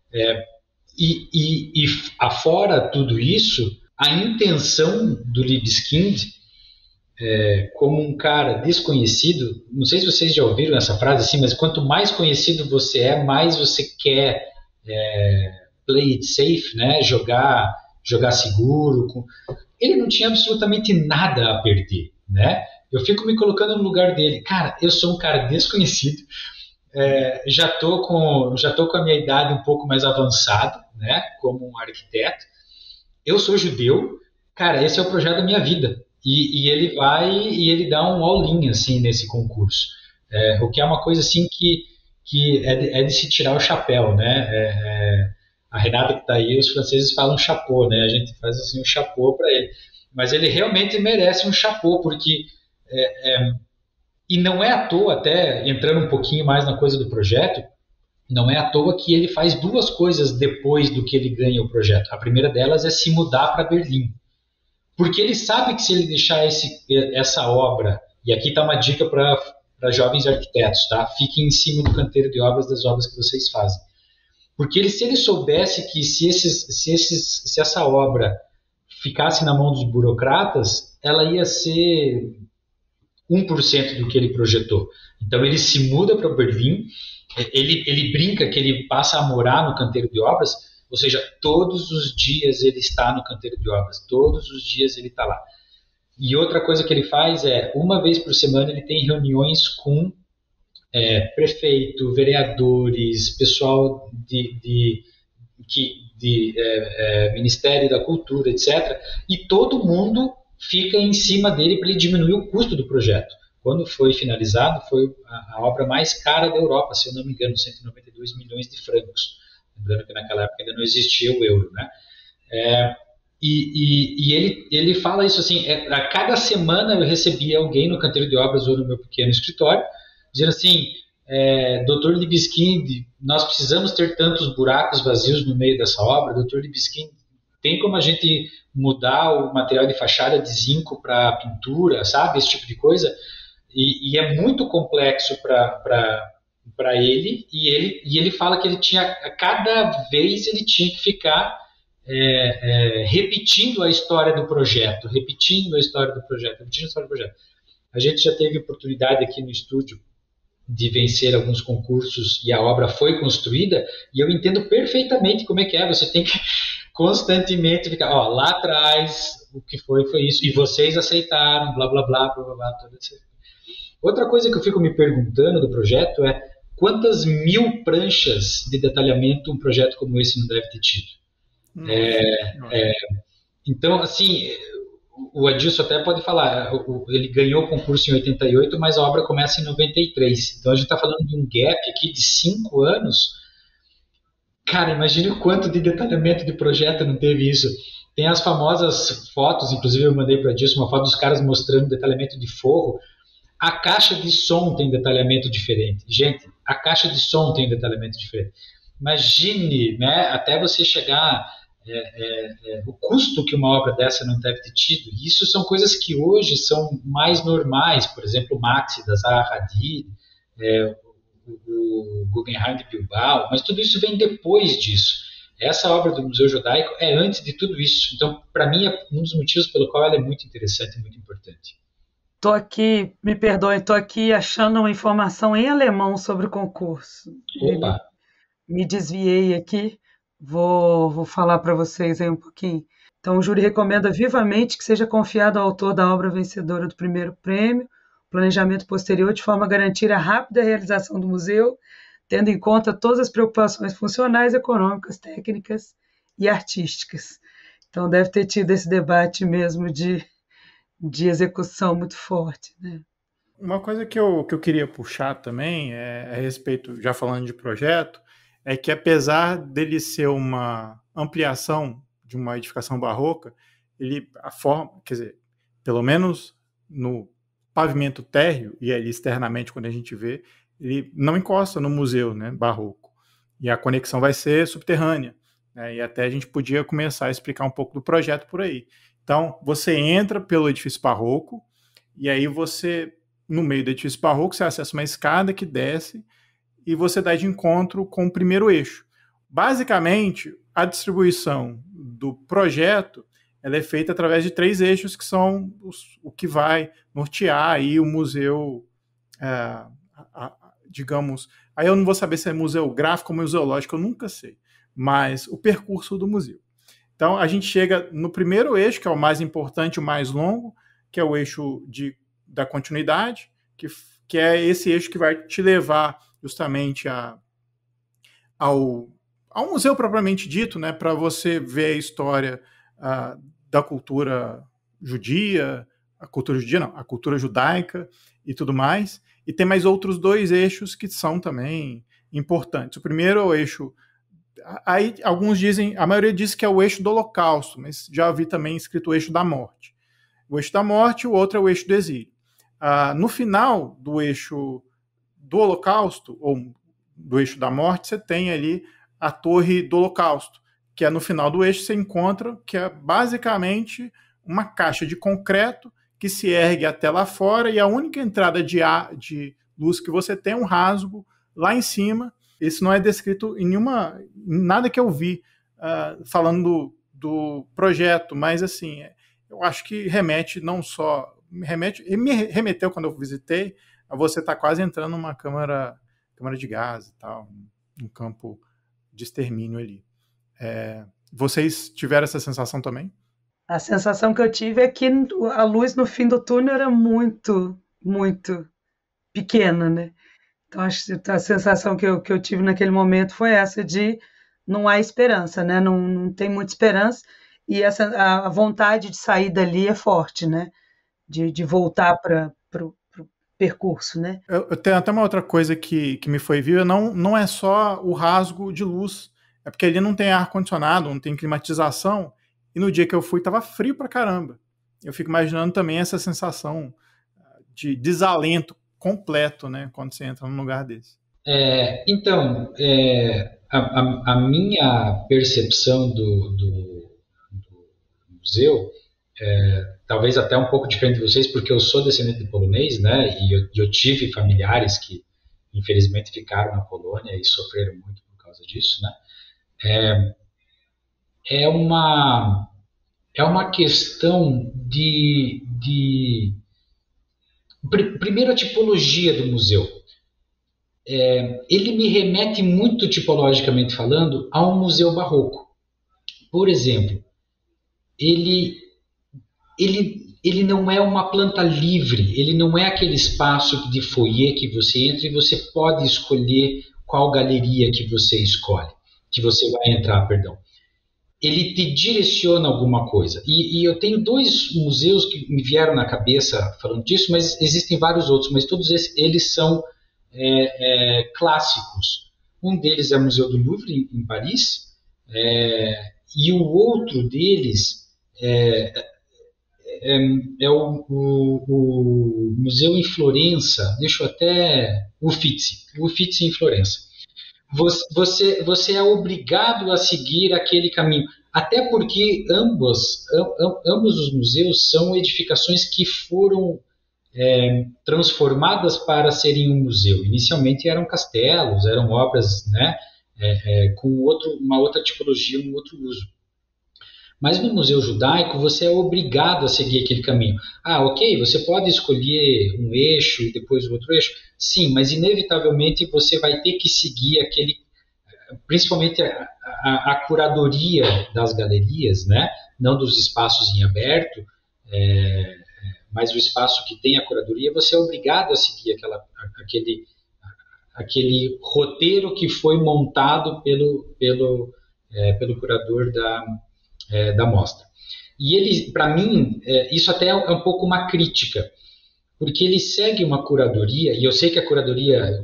E afora tudo isso, a intenção do Libeskind, como um cara desconhecido, não sei se vocês já ouviram essa frase assim, mas quanto mais conhecido você é, mais você quer play it safe, né? jogar seguro. Ele não tinha absolutamente nada a perder, né? Eu fico me colocando no lugar dele. Cara, eu sou um cara desconhecido, já tô com a minha idade um pouco mais avançada, né? Como um arquiteto. Eu sou judeu, cara, esse é o projeto da minha vida. E ele vai e ele dá um all-in assim, nesse concurso. O que é uma coisa assim que é de se tirar o chapéu, né? A Renata que está aí, os franceses falam chapeau, né? A gente faz assim um chapeau para ele. Mas ele realmente merece um chapeau, porque... e não é à toa, até entrando um pouquinho mais na coisa do projeto, não é à toa que ele faz duas coisas depois do que ele ganha o projeto. A primeira delas é se mudar para Berlim. Porque ele sabe que se ele deixar essa obra, e aqui está uma dica para para jovens arquitetos, tá? Fiquem em cima do canteiro de obras das obras que vocês fazem. Porque se ele soubesse que se essa obra ficasse na mão dos burocratas, ela ia ser 1% do que ele projetou. Então ele se muda para Berlim, ele brinca que ele passa a morar no canteiro de obras, ou seja, todos os dias ele está no canteiro de obras, todos os dias ele está lá. E outra coisa que ele faz é, uma vez por semana ele tem reuniões com prefeito, vereadores, pessoal de Ministério da Cultura, etc. E todo mundo fica em cima dele para ele diminuir o custo do projeto. Quando foi finalizado, foi a obra mais cara da Europa, se eu não me engano, 192 milhões de francos. Lembrando que naquela época ainda não existia o euro, né? Ele fala isso assim, a cada semana eu recebia alguém no canteiro de obras ou no meu pequeno escritório, dizendo assim, Dr. Libeskind, nós precisamos ter tantos buracos vazios no meio dessa obra, Dr. Libeskind, tem como a gente mudar o material de fachada de zinco para pintura, sabe, esse tipo de coisa, e é muito complexo para ele, e ele fala que ele tinha, a cada vez ele tinha que ficar repetindo a história do projeto. A gente já teve oportunidade aqui no estúdio de vencer alguns concursos e a obra foi construída, e eu entendo perfeitamente como é que você tem que constantemente ficar, lá atrás, o que foi isso, e vocês aceitaram, blá, blá, blá, blá, blá, blá, tudo isso. Outra coisa que eu fico me perguntando do projeto é quantas 1000 pranchas de detalhamento um projeto como esse não deve ter tido. Então, assim, o Adilson até pode falar, ele ganhou o concurso em 88, mas a obra começa em 93. Então a gente está falando de um gap aqui de 5 anos. Cara, imagine o quanto de detalhamento de projeto não teve isso. Tem as famosas fotos, inclusive eu mandei para o Adilson uma foto dos caras mostrando detalhamento de forro. A caixa de som tem detalhamento diferente. Gente, a caixa de som tem detalhamento diferente. Imagine, né, até você chegar... o custo que uma obra dessa não deve ter tido. Isso são coisas que hoje são mais normais, por exemplo, o Maxi da Zaha Hadid, o Guggenheim de Bilbao, mas tudo isso vem depois disso. Essa obra do Museu Judaico é antes de tudo isso. Então, para mim, é um dos motivos pelo qual ela é muito interessante e muito importante. Estou aqui, me perdoe, estou aqui achando uma informação em alemão sobre o concurso. Opa! Me desviei aqui. Vou falar para vocês aí um pouquinho. Então, o júri recomenda vivamente que seja confiado ao autor da obra vencedora do primeiro prêmio, planejamento posterior, de forma a garantir a rápida realização do museu, tendo em conta todas as preocupações funcionais, econômicas, técnicas e artísticas. Então, deve ter tido esse debate mesmo de execução muito forte, né? Uma coisa que eu queria puxar também a respeito, já falando de projeto, é que apesar dele ser uma ampliação de uma edificação barroca, a forma, quer dizer, pelo menos no pavimento térreo, e ali externamente quando a gente vê, ele não encosta no museu, né, barroco. E a conexão vai ser subterrânea, né, e até a gente podia começar a explicar um pouco do projeto por aí. Então, você entra pelo edifício barroco, e aí você, no meio do edifício barroco, você acessa uma escada que desce, e você dá de encontro com o primeiro eixo. Basicamente, a distribuição do projeto ela é feita através de 3 eixos, que são o que vai nortear aí o museu, digamos... Aí eu não vou saber se é museu gráfico ou museológico, eu nunca sei, mas o percurso do museu. Então, a gente chega no primeiro eixo, que é o mais importante, o mais longo, que é o eixo da continuidade, que é esse eixo que vai te levar justamente ao museu propriamente dito, né, para você ver a história da cultura judia, a cultura judaica e tudo mais. E tem mais outros 2 eixos que são também importantes. O primeiro é o eixo... Aí alguns dizem, a maioria diz que é o eixo do Holocausto, mas já vi também escrito o eixo da morte. O eixo da morte, o outro é o eixo do exílio. No final do eixo do Holocausto, ou do eixo da morte, você tem ali a Torre do Holocausto, que é no final do eixo, você encontra, que é basicamente uma caixa de concreto que se ergue até lá fora, e a única entrada luz que você tem um rasgo lá em cima. Isso não é descrito em nada que eu vi falando do projeto, mas assim, eu acho que remete não só... me remeteu quando eu visitei a você estar quase entrando numa câmara de gás e tal, um campo de extermínio ali. Vocês tiveram essa sensação também? A sensação que eu tive é que a luz no fim do túnel era muito, muito pequena, né? Então, acho que a sensação que eu tive naquele momento foi essa de não há esperança, né? Não tem muita esperança, e a vontade de sair dali é forte, né? De voltar para o percurso, né? Eu tenho até uma outra coisa que me foi viva, não é só o rasgo de luz, é porque ali não tem ar-condicionado, não tem climatização, e no dia que eu fui estava frio pra caramba. Eu fico imaginando também essa sensação de desalento completo, né, quando você entra num lugar desse. Então, a minha percepção do museu, talvez até um pouco diferente de vocês, porque eu sou descendente de polonês, né, e eu tive familiares que infelizmente ficaram na Polônia e sofreram muito por causa disso, né. É uma questão primeiro, a tipologia do museu. Ele me remete muito, tipologicamente falando, a um museu barroco. Por exemplo, ele não é uma planta livre, ele não é aquele espaço de foyer que você entra e você pode escolher qual galeria que você vai entrar, perdão. Ele te direciona alguma coisa. E eu tenho 2 museus que me vieram na cabeça falando disso, mas existem vários outros, mas todos eles são clássicos. Um deles é o Museu do Louvre, em Paris, e o outro deles é o museu em Florença, o Uffizi em Florença. Você é obrigado a seguir aquele caminho, até porque ambos os museus são edificações que foram transformadas para serem um museu. Inicialmente eram castelos, eram obras, né, com uma outra tipologia, um outro uso. Mas no Museu Judaico você é obrigado a seguir aquele caminho. Ok, você pode escolher um eixo e depois o outro eixo. Sim, mas inevitavelmente você vai ter que seguir aquele, principalmente a curadoria das galerias, né? Não dos espaços em aberto, mas o espaço que tem a curadoria, você é obrigado a seguir aquele roteiro que foi montado pelo curador da mostra. E ele, para mim, isso até é um pouco uma crítica, porque ele segue uma curadoria, e eu sei que a curadoria,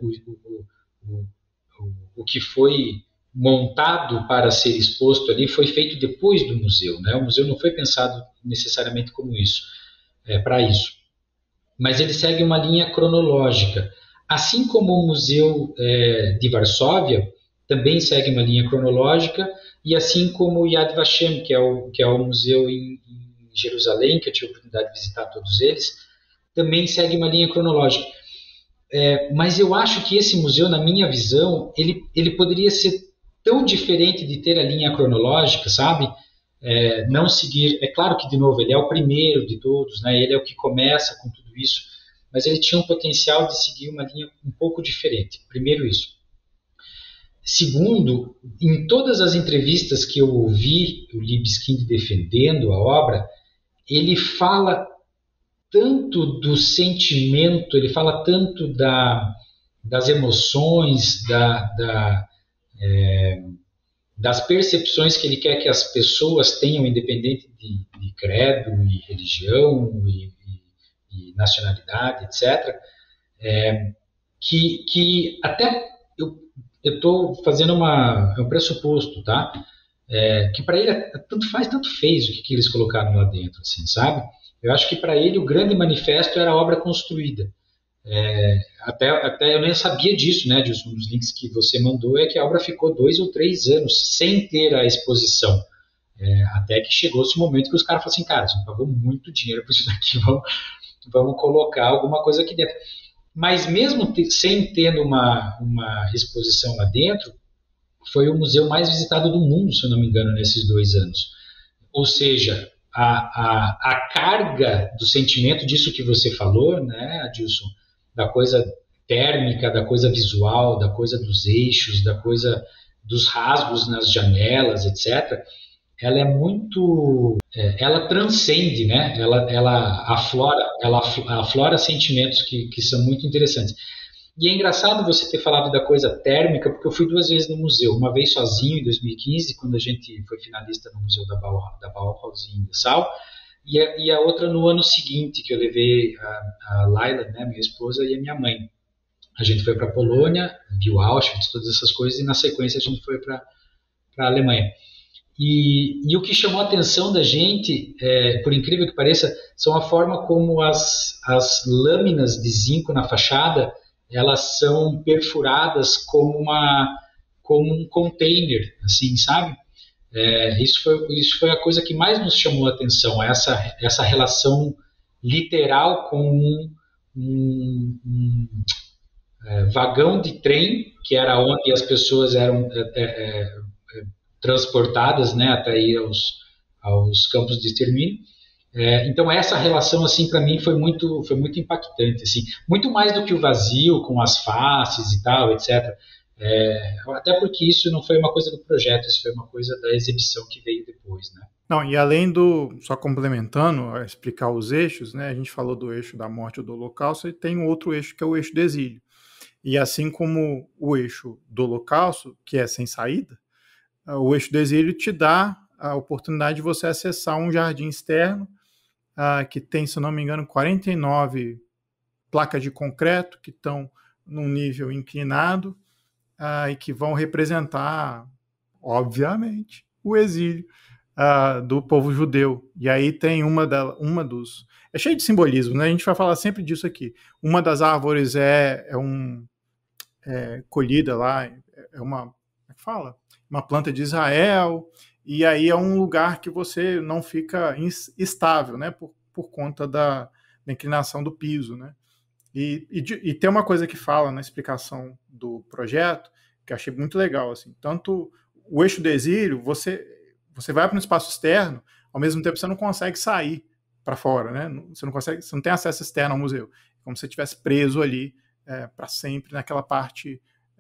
o que foi montado para ser exposto ali, foi feito depois do museu, né? O museu não foi pensado necessariamente como isso, para isso. Mas ele segue uma linha cronológica. Assim como o Museu de Varsóvia também segue uma linha cronológica, e assim como o Yad Vashem, que é o museu em Jerusalém, que eu tive a oportunidade de visitar todos eles, também segue uma linha cronológica. Mas eu acho que esse museu, na minha visão, ele poderia ser tão diferente de ter a linha cronológica, sabe? Não seguir... É claro que, de novo, ele é o primeiro de todos, né? Ele é o que começa com tudo isso, mas ele tinha um potencial de seguir uma linha um pouco diferente. Primeiro isso. Segundo, em todas as entrevistas que eu ouvi o Libeskind defendendo a obra, ele fala tanto do sentimento, ele fala tanto das emoções, das percepções que ele quer que as pessoas tenham, independente de credo e religião e nacionalidade, etc., que até eu estou fazendo um pressuposto, tá? Que para ele tanto faz, tanto fez o que eles colocaram lá dentro, assim, sabe? Eu acho que para ele o grande manifesto era a obra construída. Até eu nem sabia disso, né? Um dos links que você mandou é que a obra ficou 2 ou 3 anos sem ter a exposição. Até que chegou-se o momento que os caras falaram assim, cara, a gente pagou muito dinheiro por isso daqui, vamos colocar alguma coisa aqui dentro. Mas mesmo sem tendo uma exposição lá dentro, foi o museu mais visitado do mundo, se eu não me engano, nesses 2 anos. Ou seja, a carga do sentimento disso que você falou, né, Adilson, da coisa térmica, da coisa visual, da coisa dos eixos, da coisa dos rasgos nas janelas, etc., ela é muito... ela transcende, né? Ela aflora sentimentos que são muito interessantes. E é engraçado você ter falado da coisa térmica, porque eu fui 2 vezes no museu. Uma vez sozinho, em 2015, quando a gente foi finalista no Museu da Bauhaus em Dessau, e a outra no ano seguinte, que eu levei a Laila, né, minha esposa, e a minha mãe. A gente foi para a Polônia, viu Auschwitz, todas essas coisas, e na sequência a gente foi para a Alemanha. E o que chamou a atenção da gente, por incrível que pareça, são a forma como as lâminas de zinco na fachada, elas são perfuradas como um container, assim, sabe? Isso foi a coisa que mais nos chamou a atenção, essa relação literal com um vagão de trem, que era onde as pessoas eram transportadas, né, até ir aos campos de extermínio. Então essa relação, assim, para mim foi muito impactante, assim, muito mais do que o vazio com as faces e tal, etc. Até porque isso não foi uma coisa do projeto, isso foi uma coisa da exibição que veio depois, né? Não, e além só complementando, a explicar os eixos, né, a gente falou do eixo da morte ou do holocausto, e tem um outro eixo que é o eixo do exílio. E assim como o eixo do holocausto, que é sem saída, o eixo do exílio te dá a oportunidade de você acessar um jardim externo que tem, se eu não me engano, 49 placas de concreto que estão num nível inclinado e que vão representar, obviamente, o exílio do povo judeu. E aí tem uma dos... É cheio de simbolismo, né? A gente vai falar sempre disso aqui. Uma das árvores é colhida lá, é uma... Como é que fala? Uma planta de Israel, e aí é um lugar que você não fica estável, né, por conta da inclinação do piso, né? E tem uma coisa que fala na explicação do projeto, que eu achei muito legal, assim, tanto o eixo do exílio, você vai para um espaço externo, ao mesmo tempo você não consegue sair para fora, né? Você não tem acesso externo ao museu, como se você estivesse preso ali para sempre naquela parte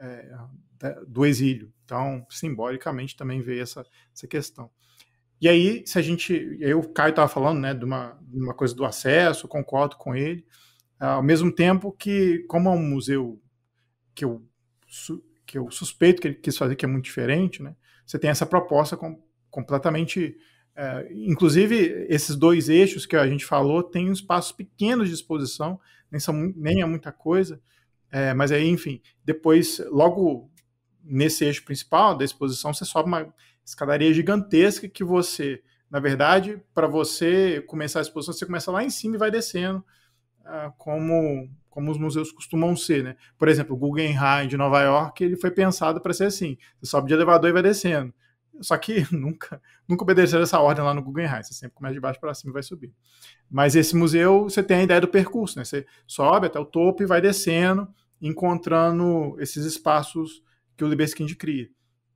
do exílio. Então, simbolicamente também veio essa questão. E aí, o Caio estava falando, né, de uma coisa do acesso, concordo com ele, ao mesmo tempo que, como é um museu que eu suspeito que ele quis fazer, que é muito diferente, né, você tem essa proposta completamente... inclusive, esses 2 eixos que a gente falou têm espaços pequenos de exposição, nem é muita coisa, mas aí, enfim, depois, logo nesse eixo principal da exposição, você sobe uma escadaria gigantesca que você, na verdade, para você começar a exposição, você começa lá em cima e vai descendo, como os museus costumam ser, né? Por exemplo, o Guggenheim de Nova York, ele foi pensado para ser assim, você sobe de elevador e vai descendo. Só que nunca obedeceram essa ordem lá no Guggenheim, você sempre começa de baixo para cima e vai subir. Mas esse museu, você tem a ideia do percurso, né? Você sobe até o topo e vai descendo, encontrando esses espaços que o Libeskind cria.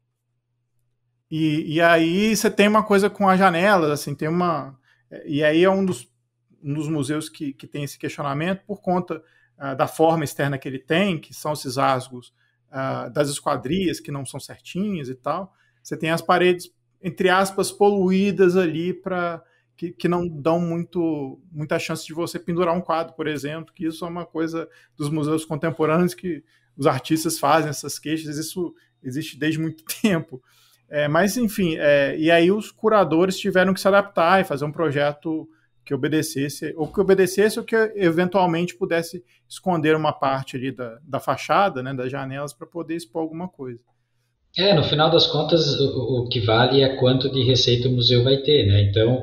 E aí você tem uma coisa com as janelas, assim, e aí é um dos museus que tem esse questionamento por conta da forma externa que ele tem, que são esses rasgos das esquadrias que não são certinhas e tal. Você tem as paredes, entre aspas, poluídas ali que não dão muita chance de você pendurar um quadro, por exemplo, que isso é uma coisa dos museus contemporâneos que os artistas fazem essas queixas, isso existe desde muito tempo. Mas, enfim, e aí os curadores tiveram que se adaptar e fazer um projeto que obedecesse ou que eventualmente pudesse esconder uma parte ali da fachada, né, das janelas, para poder expor alguma coisa. No final das contas, o que vale é quanto de receita o museu vai ter, né? Então,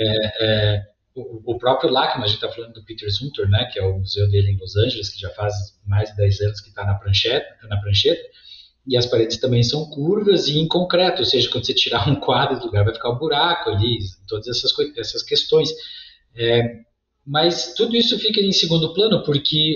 o próprio LACMA, a gente está falando do Peter Zumthor, né, que é o museu dele em Los Angeles, que já faz mais de 10 anos que está na prancheta, e as paredes também são curvas e em concreto, ou seja, quando você tirar um quadro do lugar vai ficar um buraco ali, todas essas questões. Mas tudo isso fica em segundo plano, porque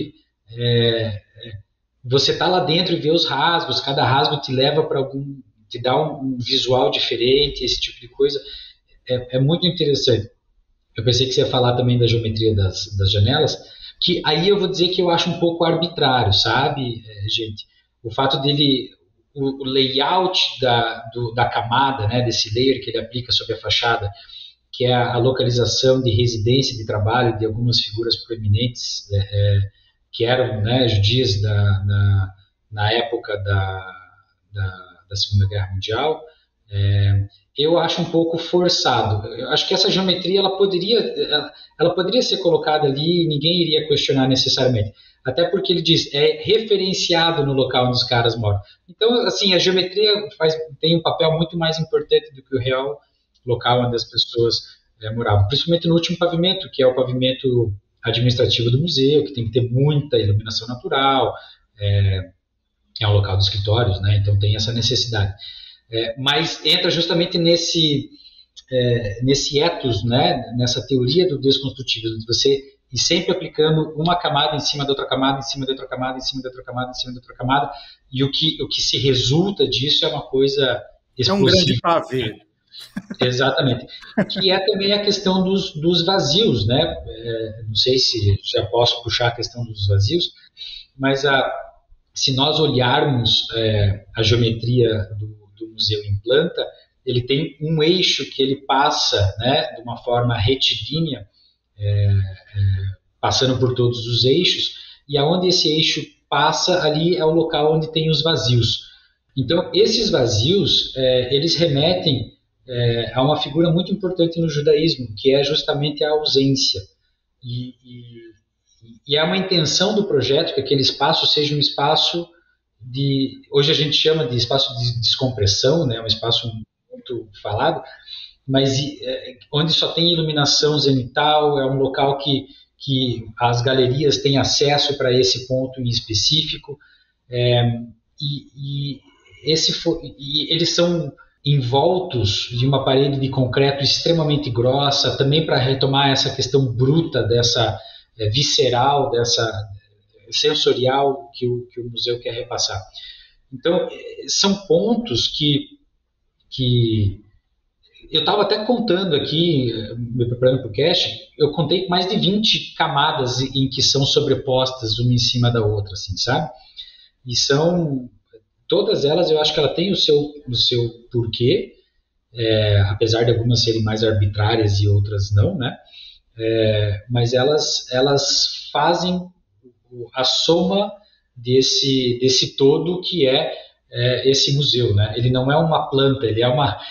você está lá dentro e vê os rasgos, cada rasgo te leva para te dá um visual diferente, esse tipo de coisa. É muito interessante. Eu pensei que você ia falar também da geometria das janelas, que aí eu vou dizer que eu acho um pouco arbitrário, sabe, gente? O fato dele, o layout da camada, né, desse layer que ele aplica sobre a fachada, que é a localização de residência, de trabalho de algumas figuras proeminentes, que eram, né, judias na época da Segunda Guerra Mundial, eu acho um pouco forçado. Eu acho que essa geometria ela poderia ser colocada ali e ninguém iria questionar necessariamente. Até porque ele diz, é referenciado no local onde os caras moram. Então, assim, a geometria tem um papel muito mais importante do que o real local onde as pessoas moravam. Principalmente no último pavimento, que é o pavimento administrativo do museu, que tem que ter muita iluminação natural, é um local dos escritórios, né? Então tem essa necessidade. Mas entra justamente nesse ethos, né? Nessa teoria do desconstrutivismo, de você ir sempre aplicando uma camada em cima da outra camada, em cima da outra camada, em cima da outra camada, em cima da outra camada, e o que se resulta disso é uma coisa explosiva. É um grande pavê. Exatamente. Que é também a questão dos vazios, né? Não sei se já posso puxar a questão dos vazios, mas se nós olharmos a geometria do Museu em planta, ele tem um eixo que ele passa, né, de uma forma retilínea, passando por todos os eixos, e aonde esse eixo passa, ali é o local onde tem os vazios. Então, esses vazios, eles remetem a uma figura muito importante no judaísmo, que é justamente a ausência. E é uma intenção do projeto que aquele espaço seja um espaço hoje a gente chama de espaço de descompressão, né, um espaço muito falado, mas onde só tem iluminação zenital, é um local que as galerias têm acesso para esse ponto em específico, e eles são envoltos de uma parede de concreto extremamente grossa, também para retomar essa questão bruta, dessa visceral, dessa sensorial que o museu quer repassar. Então, são pontos que eu estava até contando aqui, me preparando para o cast, eu contei mais de 20 camadas em que são sobrepostas uma em cima da outra, assim, sabe? E todas elas, eu acho que ela tem o seu porquê, apesar de algumas serem mais arbitrárias e outras não, né? Mas elas fazem a soma desse todo que esse museu, né? Ele não é uma planta, ele é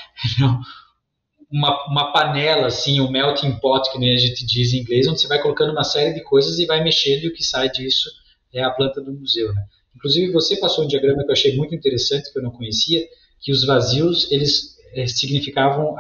uma panela, assim, um melting pot, que nem a gente diz em inglês, onde você vai colocando uma série de coisas e vai mexendo, e o que sai disso é a planta do museu, né? Inclusive, você passou um diagrama que eu achei muito interessante, que eu não conhecia, que os vazios, eles significavam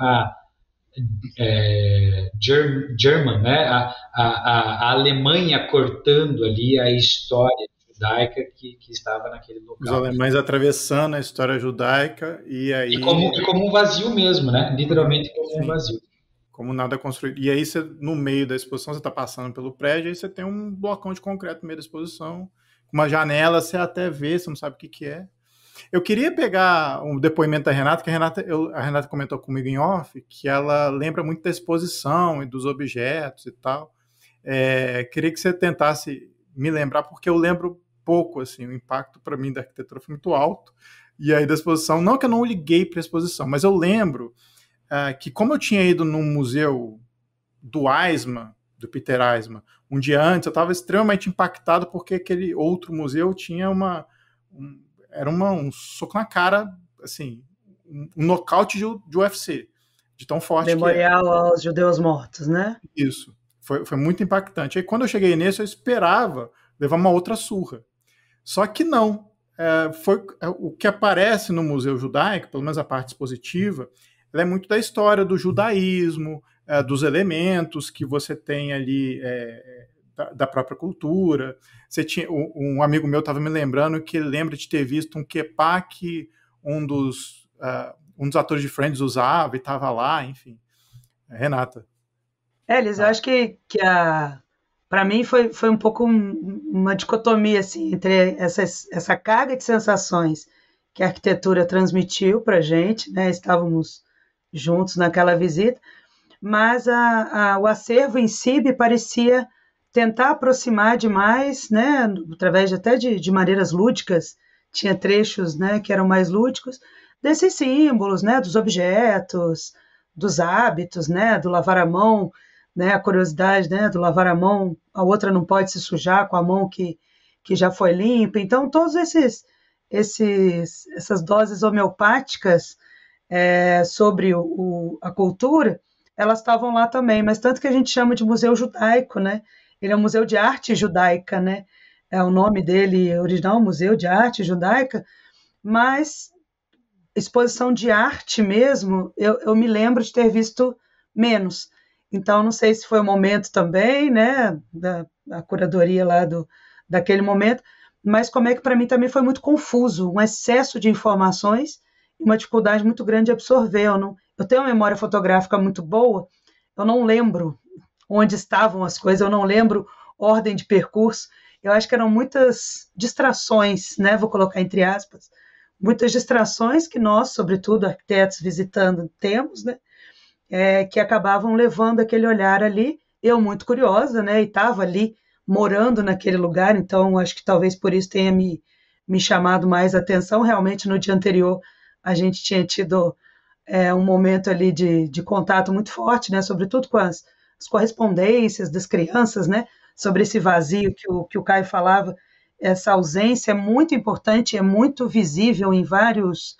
German, né? A Alemanha cortando ali a história judaica que estava naquele local. Os alemães atravessando a história judaica e aí... E como um vazio mesmo, né? Literalmente como um vazio. Como nada construído. E aí, no meio da exposição, você está passando pelo prédio, aí você tem um blocão de concreto no meio da exposição, uma janela, você até vê, você não sabe o que é. Eu queria pegar um depoimento da Renata, que a Renata comentou comigo em off, que ela lembra muito da exposição e dos objetos e tal. Queria que você tentasse me lembrar, porque eu lembro pouco, assim, o impacto para mim da arquitetura foi muito alto, e aí da exposição, não que eu não liguei para a exposição, mas eu lembro que como eu tinha ido num museu do Eisman, do Peter Eisman, um dia antes, eu estava extremamente impactado porque aquele outro museu tinha era um soco na cara, assim, um nocaute de UFC, de tão forte Memorial que aos judeus mortos, né? Isso, foi muito impactante. Aí quando eu cheguei nesse, eu esperava levar uma outra surra. Só que não. O que aparece no Museu Judaico, pelo menos a parte expositiva, ela é muito da história do judaísmo, dos elementos que você tem ali da própria cultura. Um amigo meu estava me lembrando que ele lembra de ter visto um quepá que um dos atores de Friends usava e estava lá, enfim. Renata. Elis, eu acho que para mim foi um pouco uma dicotomia assim, entre essa carga de sensações que a arquitetura transmitiu para a gente, né? Estávamos juntos naquela visita, mas o acervo em si me parecia tentar aproximar demais, né? Através até de maneiras lúdicas, tinha trechos, né, que eram mais lúdicos, desses símbolos, né, dos objetos, dos hábitos, né, do lavar a mão, né, a curiosidade, né, do lavar a mão, a outra não pode se sujar com a mão que já foi limpa. Então, todos essas doses homeopáticas sobre a cultura, elas estavam lá também, mas tanto que a gente chama de museu judaico, né? Ele é um museu de arte judaica, né? É o nome dele original, Museu de Arte Judaica, mas exposição de arte mesmo, eu me lembro de ter visto menos. Então, não sei se foi o momento também, né, da curadoria lá daquele momento, mas como é que para mim também foi muito confuso, um excesso de informações e uma dificuldade muito grande de absorver. Eu tenho uma memória fotográfica muito boa, eu não lembro onde estavam as coisas, eu não lembro ordem de percurso, eu acho que eram muitas distrações, né, vou colocar entre aspas, muitas distrações que nós, sobretudo arquitetos visitando, temos, né, que acabavam levando aquele olhar ali, eu muito curiosa, né, e estava ali morando naquele lugar, então acho que talvez por isso tenha me chamado mais atenção. Realmente no dia anterior a gente tinha tido um momento ali de contato muito forte, né, sobretudo com as correspondências das crianças, né, sobre esse vazio que o Caio falava. Essa ausência é muito importante, é muito visível em vários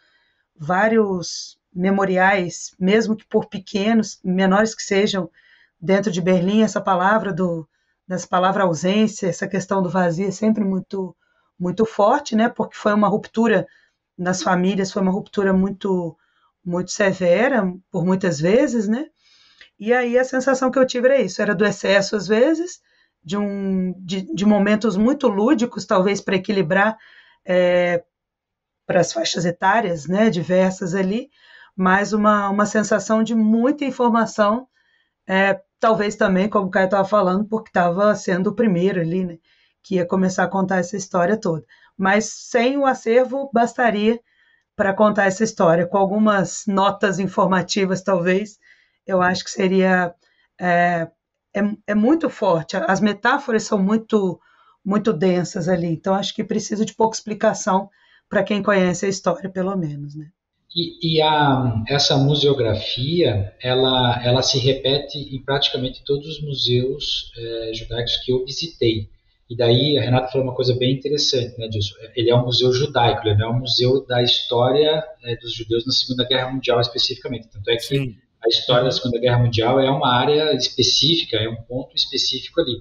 memoriais, mesmo que por pequenos, menores que sejam, dentro de Berlim. Essa palavra ausência, essa questão do vazio é sempre muito, muito forte, né? Porque foi uma ruptura nas famílias, foi uma ruptura muito, muito severa, por muitas vezes, né? E aí a sensação que eu tive era isso, era do excesso às vezes, de momentos muito lúdicos, talvez para equilibrar para as faixas etárias, né, diversas ali, mas uma sensação de muita informação, talvez também, como o Caio estava falando, porque estava sendo o primeiro ali, né, que ia começar a contar essa história toda. Mas sem o acervo bastaria para contar essa história, com algumas notas informativas, talvez, eu acho que seria muito forte, as metáforas são muito, muito densas ali, então acho que precisa de pouca explicação para quem conhece a história, pelo menos, né? Essa museografia, ela se repete em praticamente todos os museus judaicos que eu visitei. E daí a Renata falou uma coisa bem interessante, né, disso. Ele é um museu judaico, ele não é um museu da história dos judeus na Segunda Guerra Mundial especificamente. Tanto é que Sim. A história da Segunda Guerra Mundial é uma área específica, é um ponto específico ali.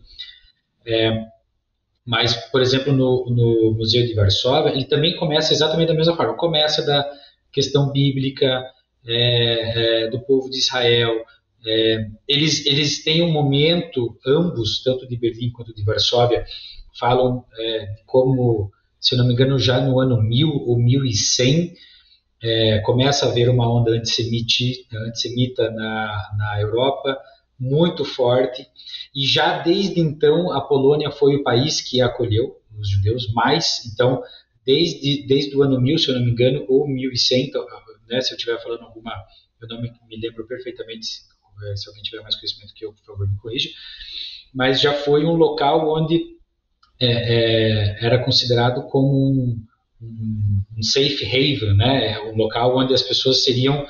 Mas, por exemplo, no Museu de Varsóvia, ele também começa exatamente da mesma forma. Começa da questão bíblica do povo de Israel. Eles têm um momento, ambos, tanto de Berlim quanto de Varsóvia, falam como, se eu não me engano, já no ano 1000 ou 1100, começa a haver uma onda antissemita na Europa, muito forte, e já desde então a Polônia foi o país que acolheu os judeus mais. Então, desde o ano 1000, se eu não me engano, ou 1100, né, se eu estiver falando alguma, eu não me lembro perfeitamente, se alguém tiver mais conhecimento que eu, por favor, me corrija, mas já foi um local onde era considerado como um safe haven, né, um local onde as pessoas seriam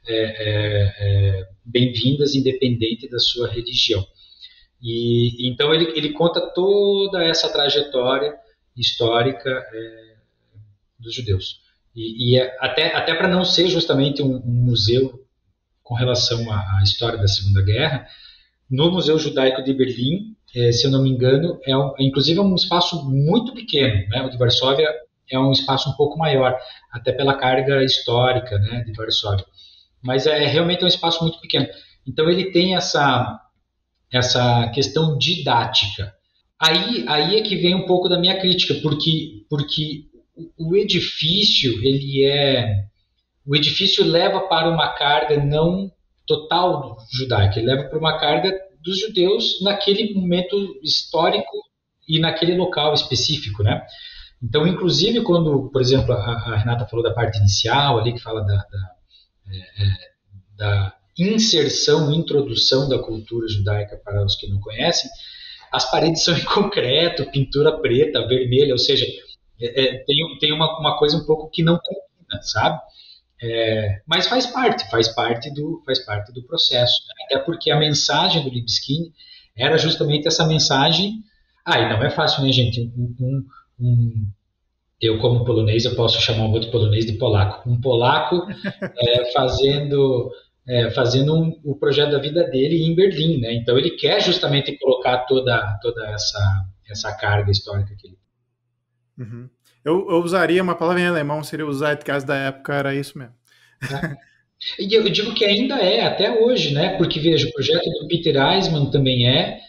bem-vindas, independente da sua religião. E então ele conta toda essa trajetória histórica dos judeus. E até para não ser justamente um museu com relação à história da Segunda Guerra, no Museu Judaico de Berlim, se eu não me engano, inclusive um espaço muito pequeno, né? O de Varsóvia é um espaço um pouco maior, até pela carga histórica, né, de Varsóvia. Mas realmente um espaço muito pequeno. Então ele tem essa questão didática. Aí é que vem um pouco da minha crítica, porque o edifício leva para uma carga não total judaica, ele leva para uma carga dos judeus naquele momento histórico e naquele local específico, né? Então, inclusive, quando, por exemplo, a Renata falou da parte inicial ali, que fala da inserção, introdução da cultura judaica para os que não conhecem, as paredes são em concreto, pintura preta, vermelha, ou seja, tem uma coisa um pouco que não combina, sabe? Mas faz parte do processo, né? Até porque a mensagem do Libeskind era justamente essa mensagem. E não é fácil, né, gente? Eu, como polonês, eu posso chamar um outro polonês de polaco. Um polaco fazendo o projeto da vida dele em Berlim, né? Então ele quer justamente colocar toda essa carga histórica que ele tem. Uhum. Eu usaria uma palavra em alemão, seria o Zeitgeist da época, era isso mesmo. E eu digo que ainda até hoje, né? Porque, veja, o projeto do Peter Eisman também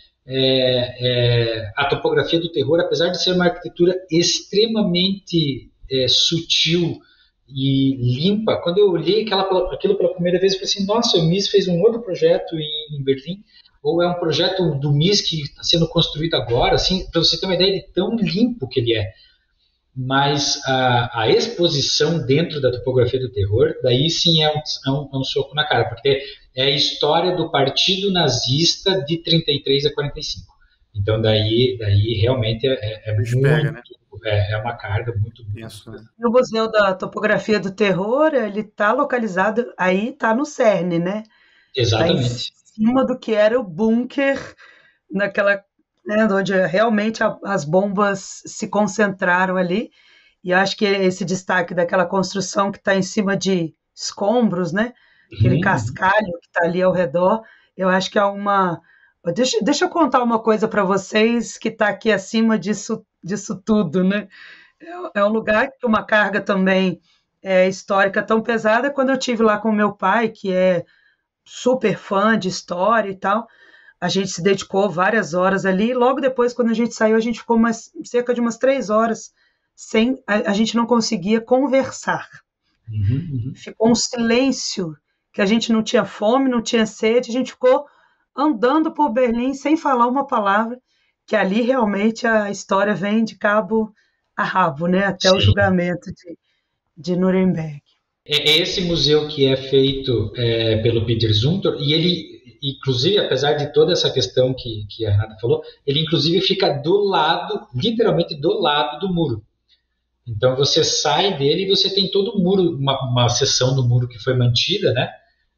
a topografia do terror, apesar de ser uma arquitetura extremamente sutil e limpa, quando eu olhei aquilo pela primeira vez, eu falei assim, nossa, o MIS fez um outro projeto em Berlim, ou é um projeto do MIS que está sendo construído agora, assim, para você ter uma ideia de tão limpo que ele é. Mas a exposição dentro da topografia do terror, daí sim é um soco na cara, porque é a história do partido nazista de 33 a 45. Então daí realmente muito, pega, né? É uma carga muito isso, né? O Museu da Topografia do Terror, ele está localizado, aí está no CERN, né? Exatamente. Tá em cima do que era o bunker, naquela, né, onde realmente as bombas se concentraram ali, e acho que esse destaque daquela construção que está em cima de escombros, né, aquele cascalho que está ali ao redor, eu acho que é uma... Deixa eu contar uma coisa para vocês que está aqui acima disso tudo, né? É um lugar que uma carga também histórica tão pesada. Quando eu tive lá com meu pai, que é super fã de história e tal, a gente se dedicou várias horas ali, e logo depois, quando a gente saiu, a gente ficou cerca de umas 3 horas sem... A gente não conseguia conversar. Ficou um silêncio, que a gente não tinha fome, não tinha sede, a gente ficou andando por Berlim sem falar uma palavra, que ali realmente a história vem de cabo a rabo, né? Até Sim. O julgamento de Nuremberg. É esse museu que é feito pelo Peter Zumthor, e ele, inclusive, apesar de toda essa questão que a Renata falou, ele inclusive fica do lado, literalmente do lado do muro. Então você sai dele e você tem todo o muro, uma seção do muro que foi mantida, né?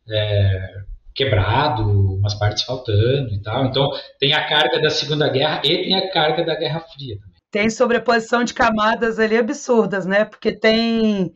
Quebrado, umas partes faltando e tal. Então tem a carga da Segunda Guerra e tem a carga da Guerra Fria também. Tem sobreposição de camadas ali absurdas, né? Porque tem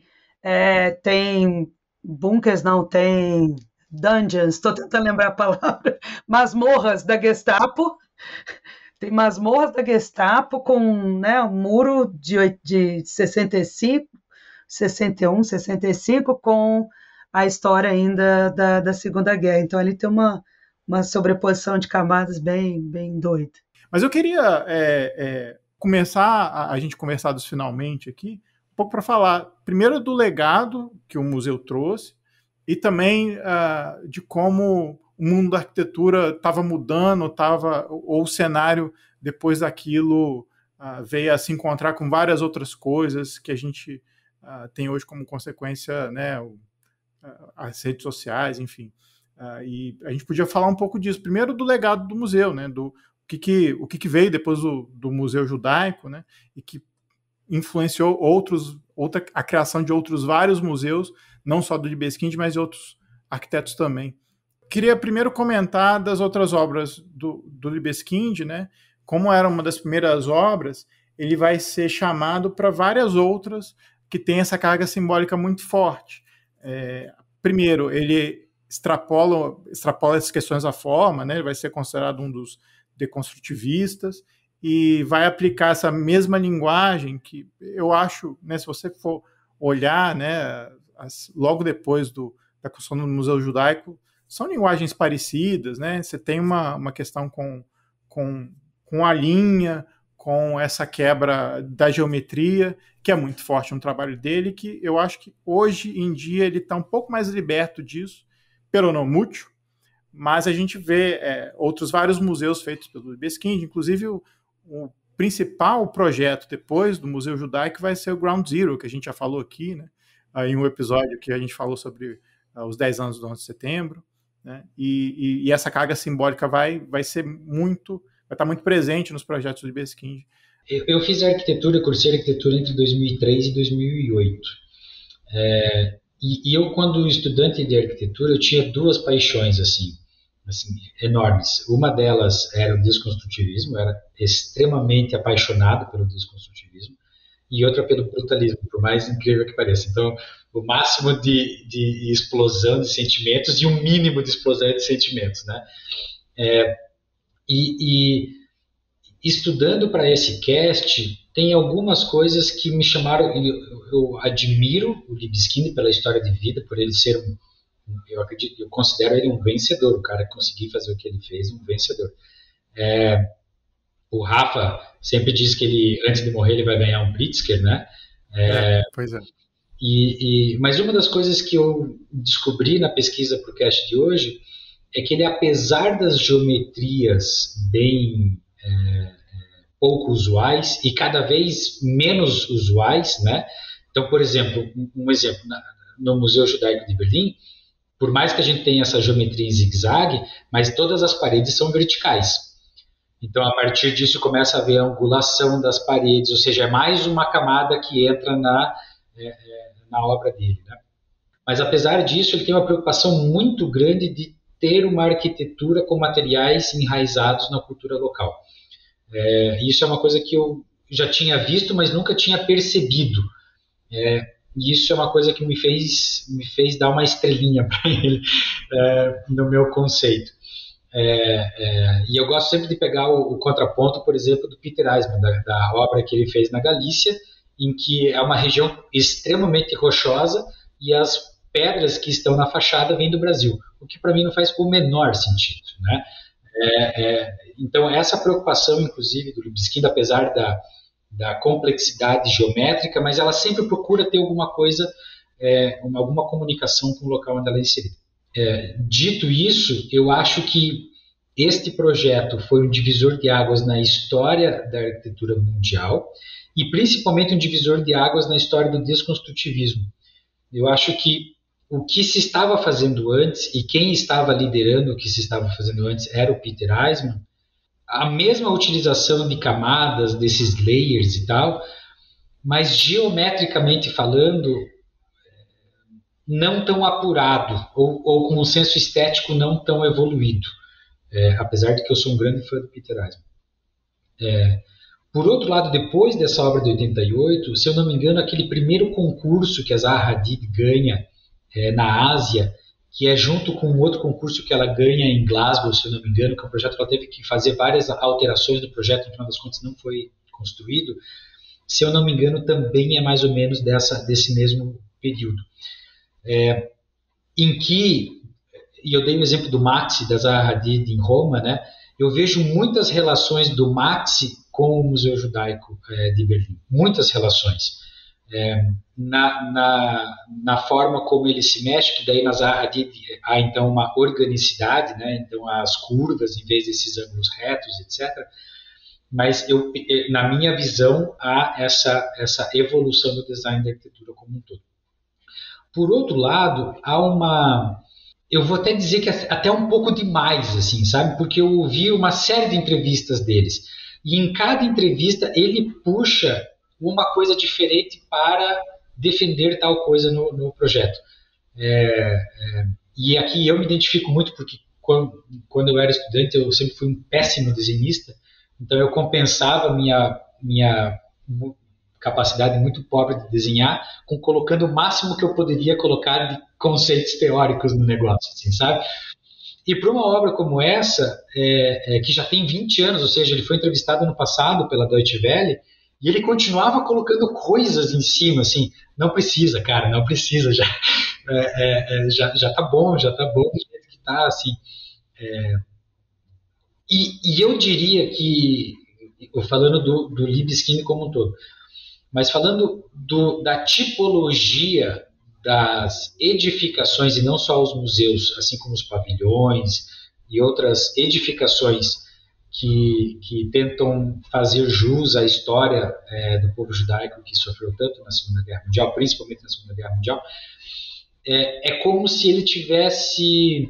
bunkers, não, tem dungeons, estou tentando lembrar a palavra, masmorras da Gestapo. Tem masmorras da Gestapo com, né, um muro de 65, 61, 65, com a história ainda da Segunda Guerra. Então, ali tem uma sobreposição de camadas bem, bem doida. Mas eu queria começar a gente conversar finalmente aqui, um pouco para falar, primeiro, do legado que o museu trouxe e também de como o mundo da arquitetura estava mudando, ou o cenário, depois daquilo, veio a se encontrar com várias outras coisas que a gente tem hoje como consequência, né, as redes sociais, enfim. E a gente podia falar um pouco disso. Primeiro, do legado do museu, né, o que veio depois do Museu Judaico, né, e que influenciou a criação de outros vários museus, não só do Libeskind, mas de outros arquitetos também. Queria primeiro comentar das outras obras do Libeskind, né? Como era uma das primeiras obras, ele vai ser chamado para várias outras que têm essa carga simbólica muito forte. Primeiro, ele extrapola essas questões da forma, né? Ele vai ser considerado um dos deconstrutivistas e vai aplicar essa mesma linguagem que eu acho, né, se você for olhar, né, logo depois da construção do Museu Judaico, são linguagens parecidas, né? Você tem uma questão com a linha, com essa quebra da geometria, que é muito forte no trabalho dele, que eu acho que hoje em dia ele está um pouco mais liberto disso, pero não muito, mas a gente vê outros vários museus feitos pelo Libeskind, inclusive o principal projeto depois do Museu Judaico vai ser o Ground Zero, que a gente já falou aqui, né, em um episódio que a gente falou sobre os 10 anos do 11 de setembro, né, e essa carga simbólica vai estar muito presente nos projetos do Libeskind. Eu fiz cursei arquitetura entre 2003 e 2008. E eu, quando estudante de arquitetura, eu tinha duas paixões assim, enormes. Uma delas era o desconstrutivismo, eu era extremamente apaixonado pelo desconstrutivismo, e outra pelo brutalismo, por mais incrível que pareça. Então, o máximo de explosão de sentimentos e um mínimo de explosão de sentimentos, né? E estudando para esse cast, tem algumas coisas que me chamaram. Eu admiro o Libeskind pela história de vida, por ele ser eu considero ele um vencedor, o cara que conseguiu fazer o que ele fez, um vencedor. O Rafa sempre diz que ele, antes de morrer, ele vai ganhar um Pritzker, né? Pois é. Mas uma das coisas que eu descobri na pesquisa para o cast de hoje é que ele, apesar das geometrias bem pouco usuais e cada vez menos usuais, né? Então, por exemplo, um exemplo, no Museu Judaico de Berlim, por mais que a gente tenha essa geometria em zigue-zague, mas todas as paredes são verticais. Então, a partir disso, começa a haver a angulação das paredes, ou seja, é mais uma camada que entra na obra dele, né? Mas, apesar disso, ele tem uma preocupação muito grande de ter uma arquitetura com materiais enraizados na cultura local. Isso é uma coisa que eu já tinha visto, mas nunca tinha percebido. E isso é uma coisa que me fez dar uma estrelinha para ele no meu conceito. E eu gosto sempre de pegar o contraponto, por exemplo, do Peter Eismann, da obra que ele fez na Galícia, em que é uma região extremamente rochosa e as pedras que estão na fachada vêm do Brasil, o que para mim não faz o menor sentido, né? Então, essa preocupação, inclusive, do Libeskind, apesar da complexidade geométrica, mas ela sempre procura ter alguma coisa, alguma comunicação com o local onde ela é inserida. Dito isso, eu acho que este projeto foi um divisor de águas na história da arquitetura mundial e principalmente um divisor de águas na história do desconstrutivismo. Eu acho que o que se estava fazendo antes e quem estava liderando o que se estava fazendo antes era o Peter Eismann. A mesma utilização de camadas, desses layers e tal, mas geometricamente falando, não tão apurado ou com um senso estético não tão evoluído, apesar de que eu sou um grande fã do Peter Eismann. Por outro lado, depois dessa obra de 88, se eu não me engano, aquele primeiro concurso que a Zaha Hadid ganha na Ásia, que é junto com um outro concurso que ela ganha em Glasgow, se eu não me engano, que é um projeto que ela teve que fazer várias alterações do projeto, no final das contas não foi construído, se eu não me engano, também é mais ou menos desse mesmo período. Em que, e eu dei o exemplo do Maxi, da Zaha Hadid em Roma, né? Eu vejo muitas relações do Maxi com o Museu Judaico de Berlim, muitas relações. Na forma como ele se mexe, que daí na Zaha Hadid há então uma organicidade, né? Então há as curvas em vez desses ângulos retos, etc. Mas na minha visão há essa evolução do design da arquitetura como um todo. Por outro lado, eu vou até dizer que até um pouco demais, assim, sabe? Porque eu ouvi uma série de entrevistas deles e em cada entrevista ele puxa uma coisa diferente para defender tal coisa no projeto. E aqui eu me identifico muito porque quando eu era estudante eu sempre fui um péssimo desenhista, então eu compensava minha capacidade muito pobre de desenhar colocando o máximo que eu poderia colocar de conceitos teóricos no negócio, assim, sabe? E para uma obra como essa, que já tem 20 anos, ou seja, ele foi entrevistado no passado pela Deutsche Welle, e ele continuava colocando coisas em cima, assim, não precisa, cara, não precisa, já tá bom do jeito que tá, assim. E eu diria que, falando do Libeskind como um todo, mas falando da tipologia das edificações, e não só os museus, assim como os pavilhões, e outras edificações que tentam fazer jus à história do povo judaico que sofreu tanto na Segunda Guerra Mundial, principalmente na Segunda Guerra Mundial, é como se ele tivesse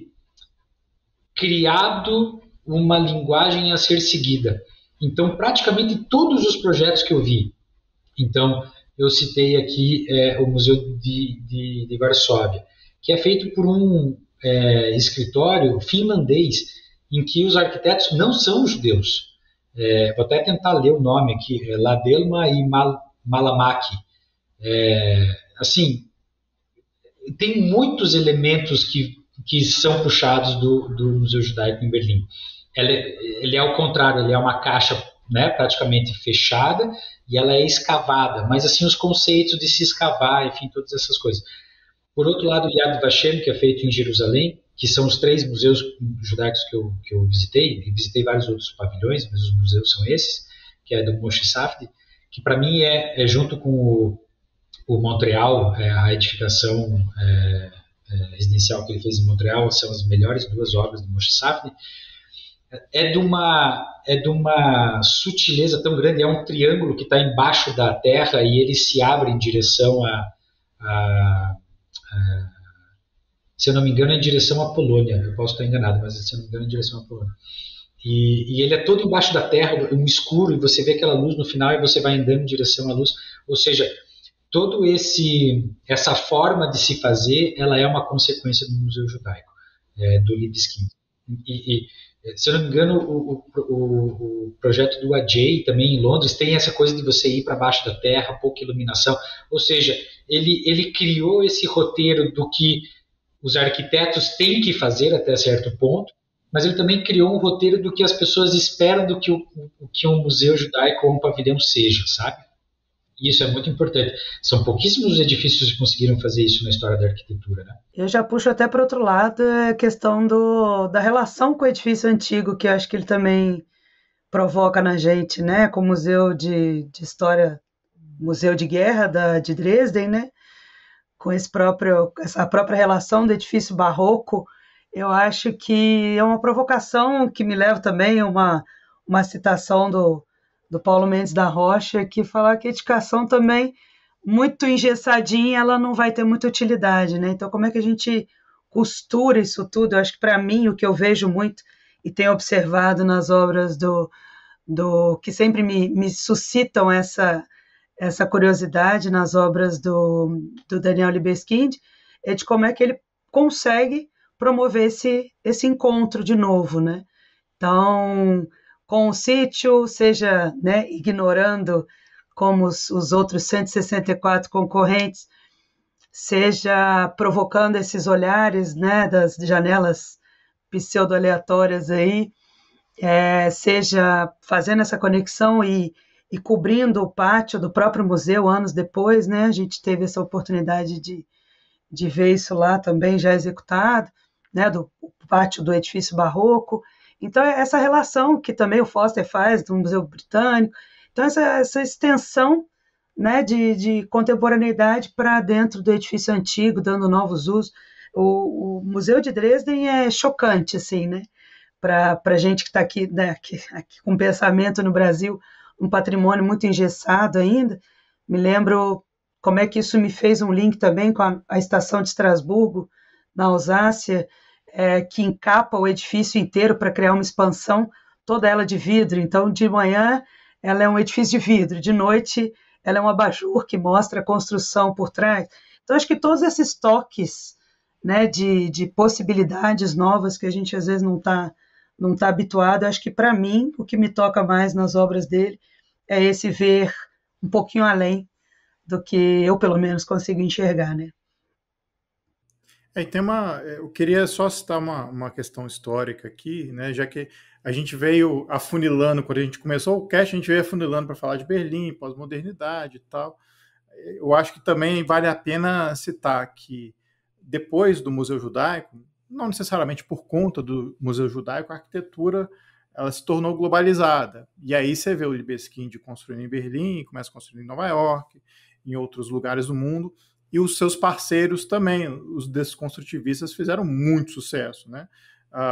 criado uma linguagem a ser seguida. Então, praticamente todos os projetos que eu vi, então, eu citei aqui o Museu de Varsóvia, que é feito por um escritório finlandês, em que os arquitetos não são judeus. Vou até tentar ler o nome aqui, Ladelma e Malamaki. Assim, tem muitos elementos que são puxados do Museu Judaico em Berlim. Ele é ao contrário, ele é uma caixa, né, praticamente fechada, e ela é escavada, mas assim os conceitos de se escavar, enfim, todas essas coisas. Por outro lado, o Yad Vashem, que é feito em Jerusalém, que são os 3 museus judaicos que eu visitei, e visitei vários outros pavilhões, mas os museus são esses, que é do Moshe Safdie, que para mim junto com o Montreal, a edificação residencial que ele fez em Montreal, são as melhores 2 obras do Moshe Safdie. É de uma sutileza tão grande, é um triângulo que está embaixo da terra e ele se abre em direção se eu não me engano, é em direção à Polônia. Eu posso estar enganado, mas se eu não me engano, é em direção à Polônia. E ele é todo embaixo da terra, um escuro, e você vê aquela luz no final e você vai andando em direção à luz. Ou seja, todo essa forma de se fazer, ela é uma consequência do Museu Judaico, do Libeskind. E se eu não me engano, o projeto do AJ também em Londres tem essa coisa de você ir para baixo da terra, pouca iluminação. Ou seja, ele criou esse roteiro do que os arquitetos têm que fazer até certo ponto, mas ele também criou um roteiro do que as pessoas esperam do que um museu judaico ou um pavilhão seja, sabe? E isso é muito importante. São pouquíssimos edifícios que conseguiram fazer isso na história da arquitetura, né? Eu já puxo até para outro lado a questão da relação com o edifício antigo, que eu acho que ele também provoca na gente, né? Com o Museu de História, Museu de Guerra de Dresden, né? Com essa própria relação do edifício barroco, eu acho que é uma provocação que me leva também a uma citação do Paulo Mendes da Rocha, que fala que a edificação também, muito engessadinha, ela não vai ter muita utilidade, né? Então, como é que a gente costura isso tudo? Eu acho que, para mim, o que eu vejo muito e tenho observado nas obras que sempre me suscitam essa curiosidade nas obras do Daniel Libeskind, é de como é que ele consegue promover esse encontro de novo, né? Então, com o sítio, seja, né, ignorando como os outros 164 concorrentes, seja provocando esses olhares, né, das janelas pseudo-aleatórias aí, seja fazendo essa conexão e cobrindo o pátio do próprio museu anos depois, né? A gente teve essa oportunidade de ver isso lá também já executado, né? Do pátio do edifício barroco. Então, essa relação que também o Foster faz do Museu Britânico. Então, essa extensão, né, de contemporaneidade para dentro do edifício antigo, dando novos usos. O Museu de Dresden é chocante, assim, né? Para a gente que está aqui, né, aqui com pensamento no Brasil, um patrimônio muito engessado ainda. Me lembro como é que isso me fez um link também com a estação de Estrasburgo, na Alsácia, que encapa o edifício inteiro para criar uma expansão, toda ela de vidro. Então, de manhã, ela é um edifício de vidro, de noite, ela é um abajur que mostra a construção por trás. Então, acho que todos esses toques, né, de possibilidades novas que a gente às vezes não tá habituado, acho que para mim o que me toca mais nas obras dele é esse ver um pouquinho além do que eu pelo menos consigo enxergar, né? Eu queria só citar uma questão histórica aqui, né, já que a gente veio afunilando, quando a gente começou o cast, a gente veio afunilando para falar de Berlim, pós-modernidade e tal. Eu acho que também vale a pena citar que depois do Museu Judaico, não necessariamente por conta do Museu Judaico, a arquitetura ela se tornou globalizada. E aí você vê o Libeskind construindo em Berlim, começa a construir em Nova York, em outros lugares do mundo, e os seus parceiros também, os desconstrutivistas, fizeram muito sucesso, né?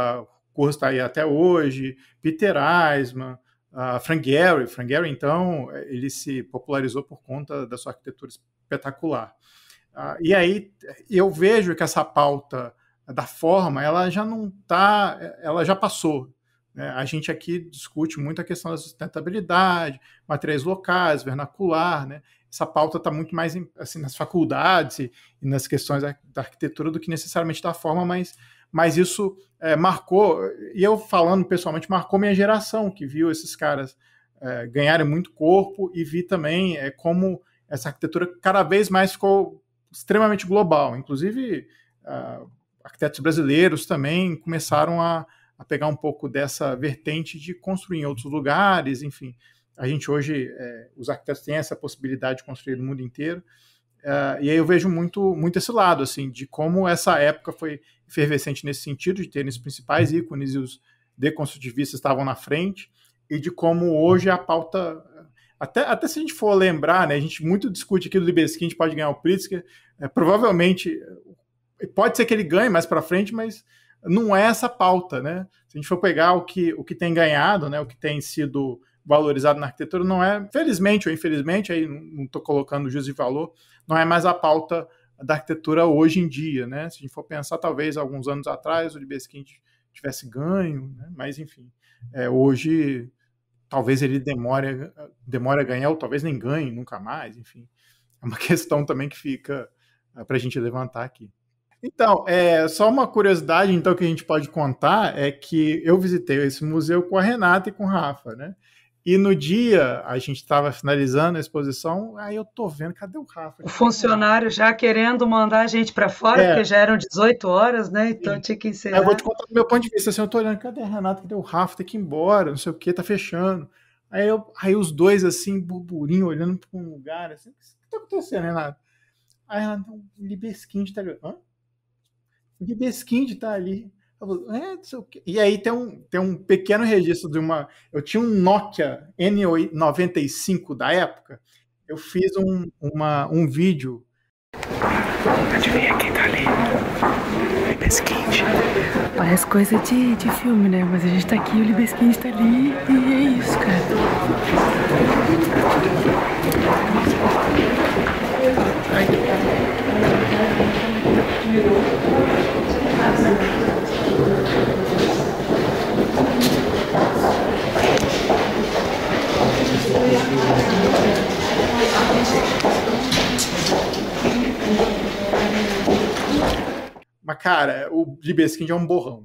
Corso está aí até hoje, Peter Eisman, Frank Gehry. Frank Gehry, então, ele se popularizou por conta da sua arquitetura espetacular. E aí eu vejo que essa pauta da forma, ela já não está, ela já passou. Né? A gente aqui discute muito a questão da sustentabilidade, materiais locais, vernacular, né? Essa pauta está muito mais assim, nas faculdades e nas questões da arquitetura do que necessariamente da forma, mas isso marcou, e eu falando pessoalmente, marcou minha geração, que viu esses caras ganharem muito corpo, e vi também como essa arquitetura cada vez mais ficou extremamente global. Inclusive, arquitetos brasileiros também começaram a pegar um pouco dessa vertente de construir em outros lugares, enfim. A gente hoje, os arquitetos têm essa possibilidade de construir no mundo inteiro, e aí eu vejo muito esse lado, assim, de como essa época foi efervescente nesse sentido, de ter os principais ícones e os deconstrutivistas estavam na frente, e de como hoje a pauta, até se a gente for lembrar, né, a gente muito discute aqui do Libeskind, pode ganhar o Pritzker, provavelmente, pode ser que ele ganhe mais para frente, mas não é essa pauta, né? Se a gente for pegar o que tem ganhado, né, o que tem sido valorizado na arquitetura, não é, felizmente ou infelizmente, aí não estou colocando juízo de valor, não é mais a pauta da arquitetura hoje em dia, né? Se a gente for pensar, talvez alguns anos atrás o Libeskind tivesse ganho, né? Mas enfim, hoje talvez ele demore a ganhar, ou talvez nem ganhe nunca mais, enfim. É uma questão também que fica para a gente levantar aqui. Então, só uma curiosidade então, que a gente pode contar é que eu visitei esse museu com a Renata e com o Rafa, né? E no dia, a gente estava finalizando a exposição, aí eu tô vendo, cadê o Rafa? O funcionário já querendo mandar a gente para fora, porque já eram 18 horas, né? Então tinha que encerrar. Eu vou te contar do meu ponto de vista, assim, eu tô olhando, cadê a Renata, cadê o Rafa, tem que ir embora, não sei o que, tá fechando. Aí os dois, assim, burburinho, olhando para um lugar, assim, o que tá acontecendo, Renata? Aí ela, o Libeskind tá ali. Hã? O Libeskind tá ali. E aí tem um pequeno registro de uma... Eu tinha um Nokia N95 da época. Eu fiz um vídeo. Adivinha quem tá ali? Libeskind. Parece coisa de filme, né? Mas a gente tá aqui, o Libeskind tá ali e é isso, cara. Mas, cara, o Libeskind é um borrão.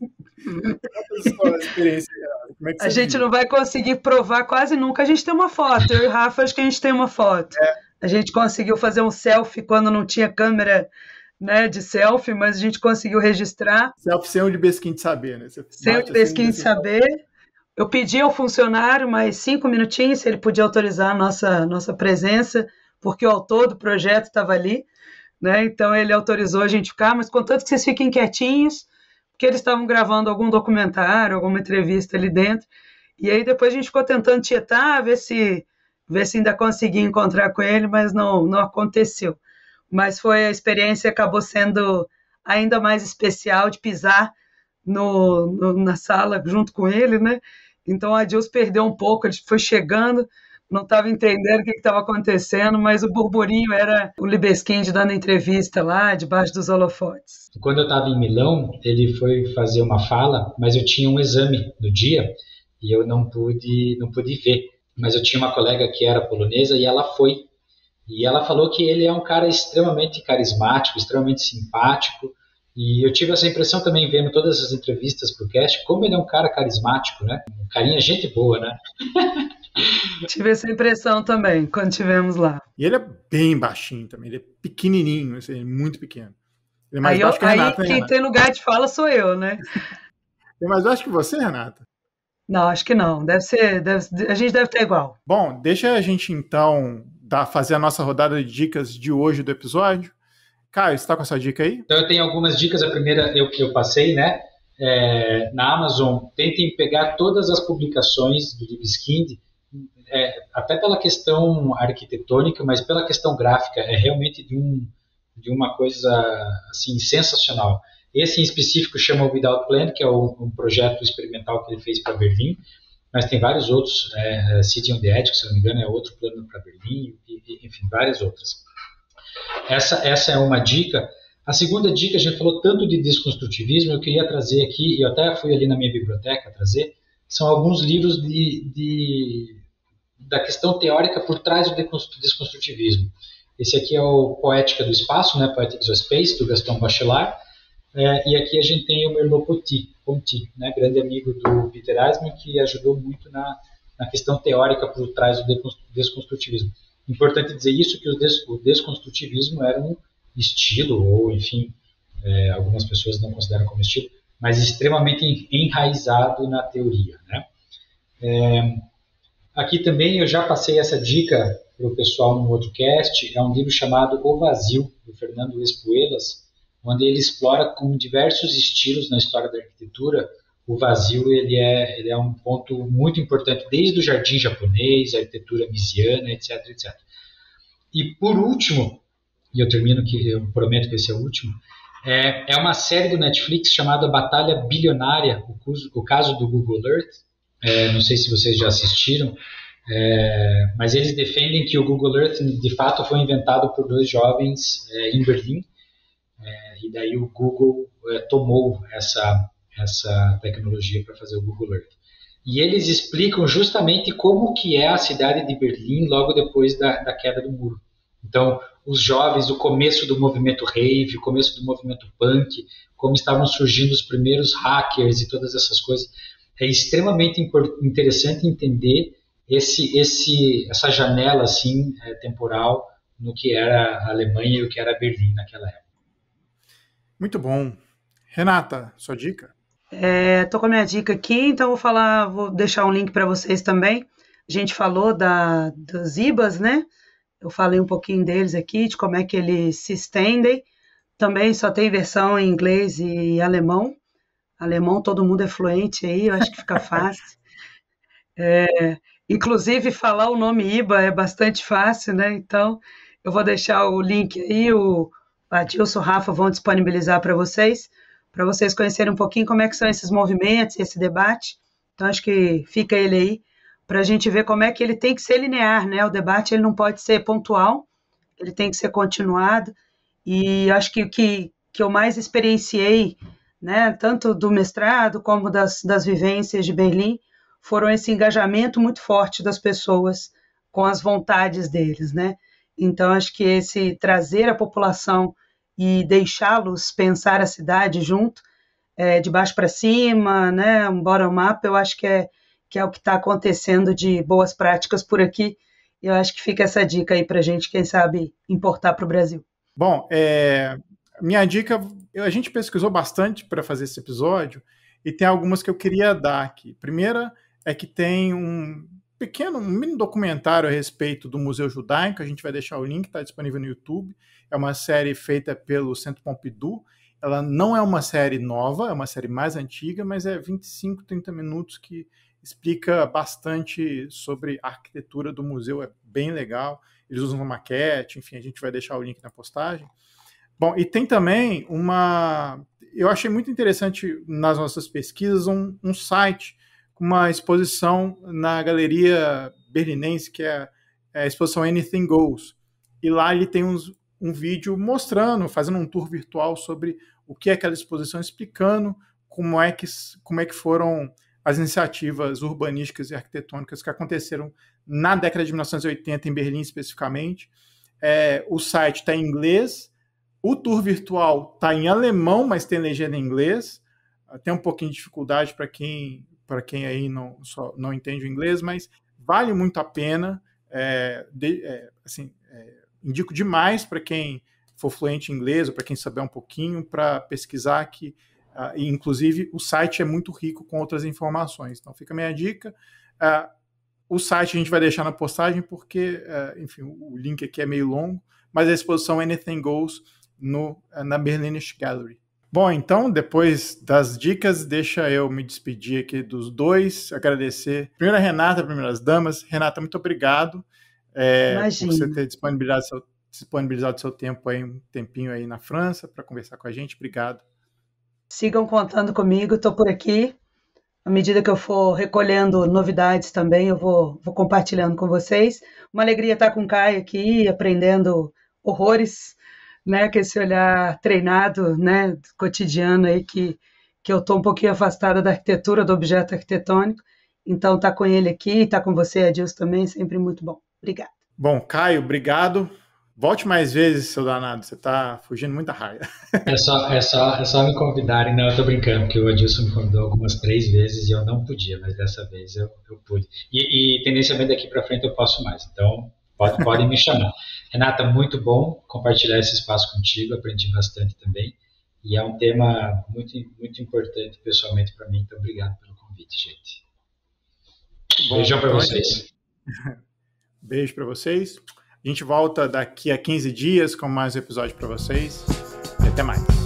A gente não vai conseguir provar quase nunca. A gente tem uma foto. Eu e o Rafa, acho que a gente tem uma foto. A gente conseguiu fazer um selfie quando não tinha câmera, né, de selfie, mas a gente conseguiu registrar. Selfie sem o Libeskind saber, né? Sem o Libeskind saber. Eu pedi ao funcionário mais 5 minutinhos se ele podia autorizar a nossa presença, porque o autor do projeto estava ali, né? Então ele autorizou a gente ficar, mas contanto que vocês fiquem quietinhos, porque eles estavam gravando algum documentário, alguma entrevista ali dentro. E aí depois a gente ficou tentando tietar, ver se ainda conseguia encontrar com ele, mas não aconteceu. Mas a experiência acabou sendo ainda mais especial de pisar na sala junto com ele, né? Então a Adilson perdeu um pouco, ele foi chegando, não estava entendendo o que estava acontecendo, mas o burburinho era o Libeskind dando entrevista lá, debaixo dos holofotes. Quando eu estava em Milão, ele foi fazer uma fala, mas eu tinha um exame no dia e eu não pude ver. Mas eu tinha uma colega que era polonesa e ela foi. E ela falou que ele é um cara extremamente carismático, extremamente simpático. E eu tive essa impressão também vendo todas as entrevistas pro cast, como ele é um cara carismático, né? Um carinha gente boa, né? Tive essa impressão também, quando estivemos lá. E ele é bem baixinho também, ele é pequenininho, assim, muito pequeno. Ele é mais aí baixo que a Renata, quem Renata? tem lugar de fala sou eu, né? Ele é mais baixo que você, Renata? Não, acho que não. A gente deve estar igual. Bom, deixa a gente então fazer a nossa rodada de dicas de hoje do episódio. Caio, você está com essa dica aí? Então eu tenho algumas dicas. A primeira eu passei, né? Na Amazon, tentem pegar todas as publicações do Libeskind, até pela questão arquitetônica, mas pela questão gráfica. É realmente de uma coisa assim sensacional. Esse em específico chama Without Plan, que é um projeto experimental que ele fez para Berlim, mas tem vários outros, City on the Edge, que se não me engano é outro plano para Berlim, enfim, várias outras. Essa é uma dica. A segunda dica, a gente falou tanto de desconstrutivismo, eu queria trazer aqui, e eu até fui ali na minha biblioteca trazer, são alguns livros da questão teórica por trás do desconstrutivismo. Esse aqui é o Poética do Espaço, né, Poetics of Space, do Gaston Bachelard, e aqui a gente tem o Merleau-Ponty, né, grande amigo do Peter Eisman, que ajudou muito na questão teórica por trás do desconstrutivismo. Importante dizer isso, que o desconstrutivismo era um estilo, ou enfim, algumas pessoas não consideram como estilo, mas extremamente enraizado na teoria, né? Aqui também eu já passei essa dica para o pessoal no outro cast, é um livro chamado O Vazio, do Fernando Espuelas, onde ele explora com diversos estilos na história da arquitetura. O vazio ele é um ponto muito importante, desde o jardim japonês, a arquitetura misiana, etc, etc. E por último, e eu termino que eu prometo que esse é o último, é uma série do Netflix chamada Batalha Bilionária, o caso do Google Earth. Não sei se vocês já assistiram, mas eles defendem que o Google Earth de fato foi inventado por dois jovens em Berlim, e daí o Google tomou essa tecnologia para fazer o Google Earth. E eles explicam justamente como que é a cidade de Berlim logo depois da queda do muro. Então, os jovens, o começo do movimento rave, o começo do movimento punk, como estavam surgindo os primeiros hackers e todas essas coisas. É extremamente interessante entender essa janela assim, temporal no que era a Alemanha e o que era Berlim naquela época. Muito bom. Renata, sua dica? Tô com a minha dica aqui, então vou deixar um link para vocês também. A gente falou dos IBAs, né? Eu falei um pouquinho deles aqui, de como é que eles se estendem. Também só tem versão em inglês e alemão. Alemão todo mundo é fluente aí, eu acho que fica fácil. Inclusive, falar o nome IBA é bastante fácil, né? Então, eu vou deixar o link aí, o Adilson, o Rafa vão disponibilizar para vocês conhecerem um pouquinho como é que são esses movimentos, esse debate. Então, acho que fica ele aí, para a gente ver como é que ele tem que ser linear, né? O debate ele não pode ser pontual, ele tem que ser continuado. E acho que o que eu mais experienciei, né, tanto do mestrado como das vivências de Berlim, foram esse engajamento muito forte das pessoas com as vontades deles, né? Então, acho que esse trazer a população e deixá-los pensar a cidade junto, de baixo para cima, né, um bottom-up, eu acho que é o que está acontecendo de boas práticas por aqui. E eu acho que fica essa dica aí para a gente, quem sabe, importar para o Brasil. Bom, minha dica, a gente pesquisou bastante para fazer esse episódio e tem algumas que eu queria dar aqui. Primeira é que tem um mini documentário a respeito do Museu Judaico, a gente vai deixar o link, está disponível no YouTube. É uma série feita pelo Centro Pompidou. Ela não é uma série nova, é uma série mais antiga, mas é 25, 30 minutos que explica bastante sobre a arquitetura do museu, é bem legal. Eles usam uma maquete, enfim, a gente vai deixar o link na postagem. Bom, e tem também eu achei muito interessante nas nossas pesquisas um site com uma exposição na Galeria Berlinense, que é a exposição Anything Goes. E lá ele tem um vídeo mostrando, fazendo um tour virtual sobre o que é aquela exposição, explicando como é que foram as iniciativas urbanísticas e arquitetônicas que aconteceram na década de 1980 em Berlim especificamente. O site está em inglês, o tour virtual está em alemão, mas tem legenda em inglês. Tem um pouquinho de dificuldade para quem aí não entende o inglês, mas vale muito a pena. Indico demais para quem for fluente em inglês ou para quem souber um pouquinho para pesquisar e inclusive o site é muito rico com outras informações. Então fica a minha dica. O site a gente vai deixar na postagem porque, enfim, o link aqui é meio longo, mas a exposição Anything Goes na Berlinische Gallery. Bom, então, depois das dicas, deixa eu me despedir aqui dos dois, agradecer primeiro a Renata, primeiras damas. Renata, muito obrigado por você ter disponibilizado seu tempo aí, um tempinho aí na França para conversar com a gente. Obrigado. Sigam contando comigo, estou por aqui. À medida que eu for recolhendo novidades também, eu vou compartilhando com vocês. Uma alegria estar com o Caio aqui, aprendendo horrores, né, com esse olhar treinado, né, cotidiano aí que eu estou um pouquinho afastada da arquitetura, do objeto arquitetônico. Então, estar com ele aqui, estar com você, Adilson, também, sempre muito bom. Obrigada. Bom, Caio, obrigado. Volte mais vezes, seu danado. Você está fugindo muita raiva. É só me convidarem. Não, eu tô brincando, porque o Adilson me convidou algumas 3 vezes e eu não podia, mas dessa vez eu pude. E tendencialmente daqui para frente eu posso mais. Então, podem me chamar. Renata, muito bom compartilhar esse espaço contigo. Aprendi bastante também. E é um tema muito, muito importante pessoalmente para mim. Então, obrigado pelo convite, gente. Beijão para vocês. Beijo para vocês. A gente volta daqui a 15 dias com mais um episódio para vocês. E até mais.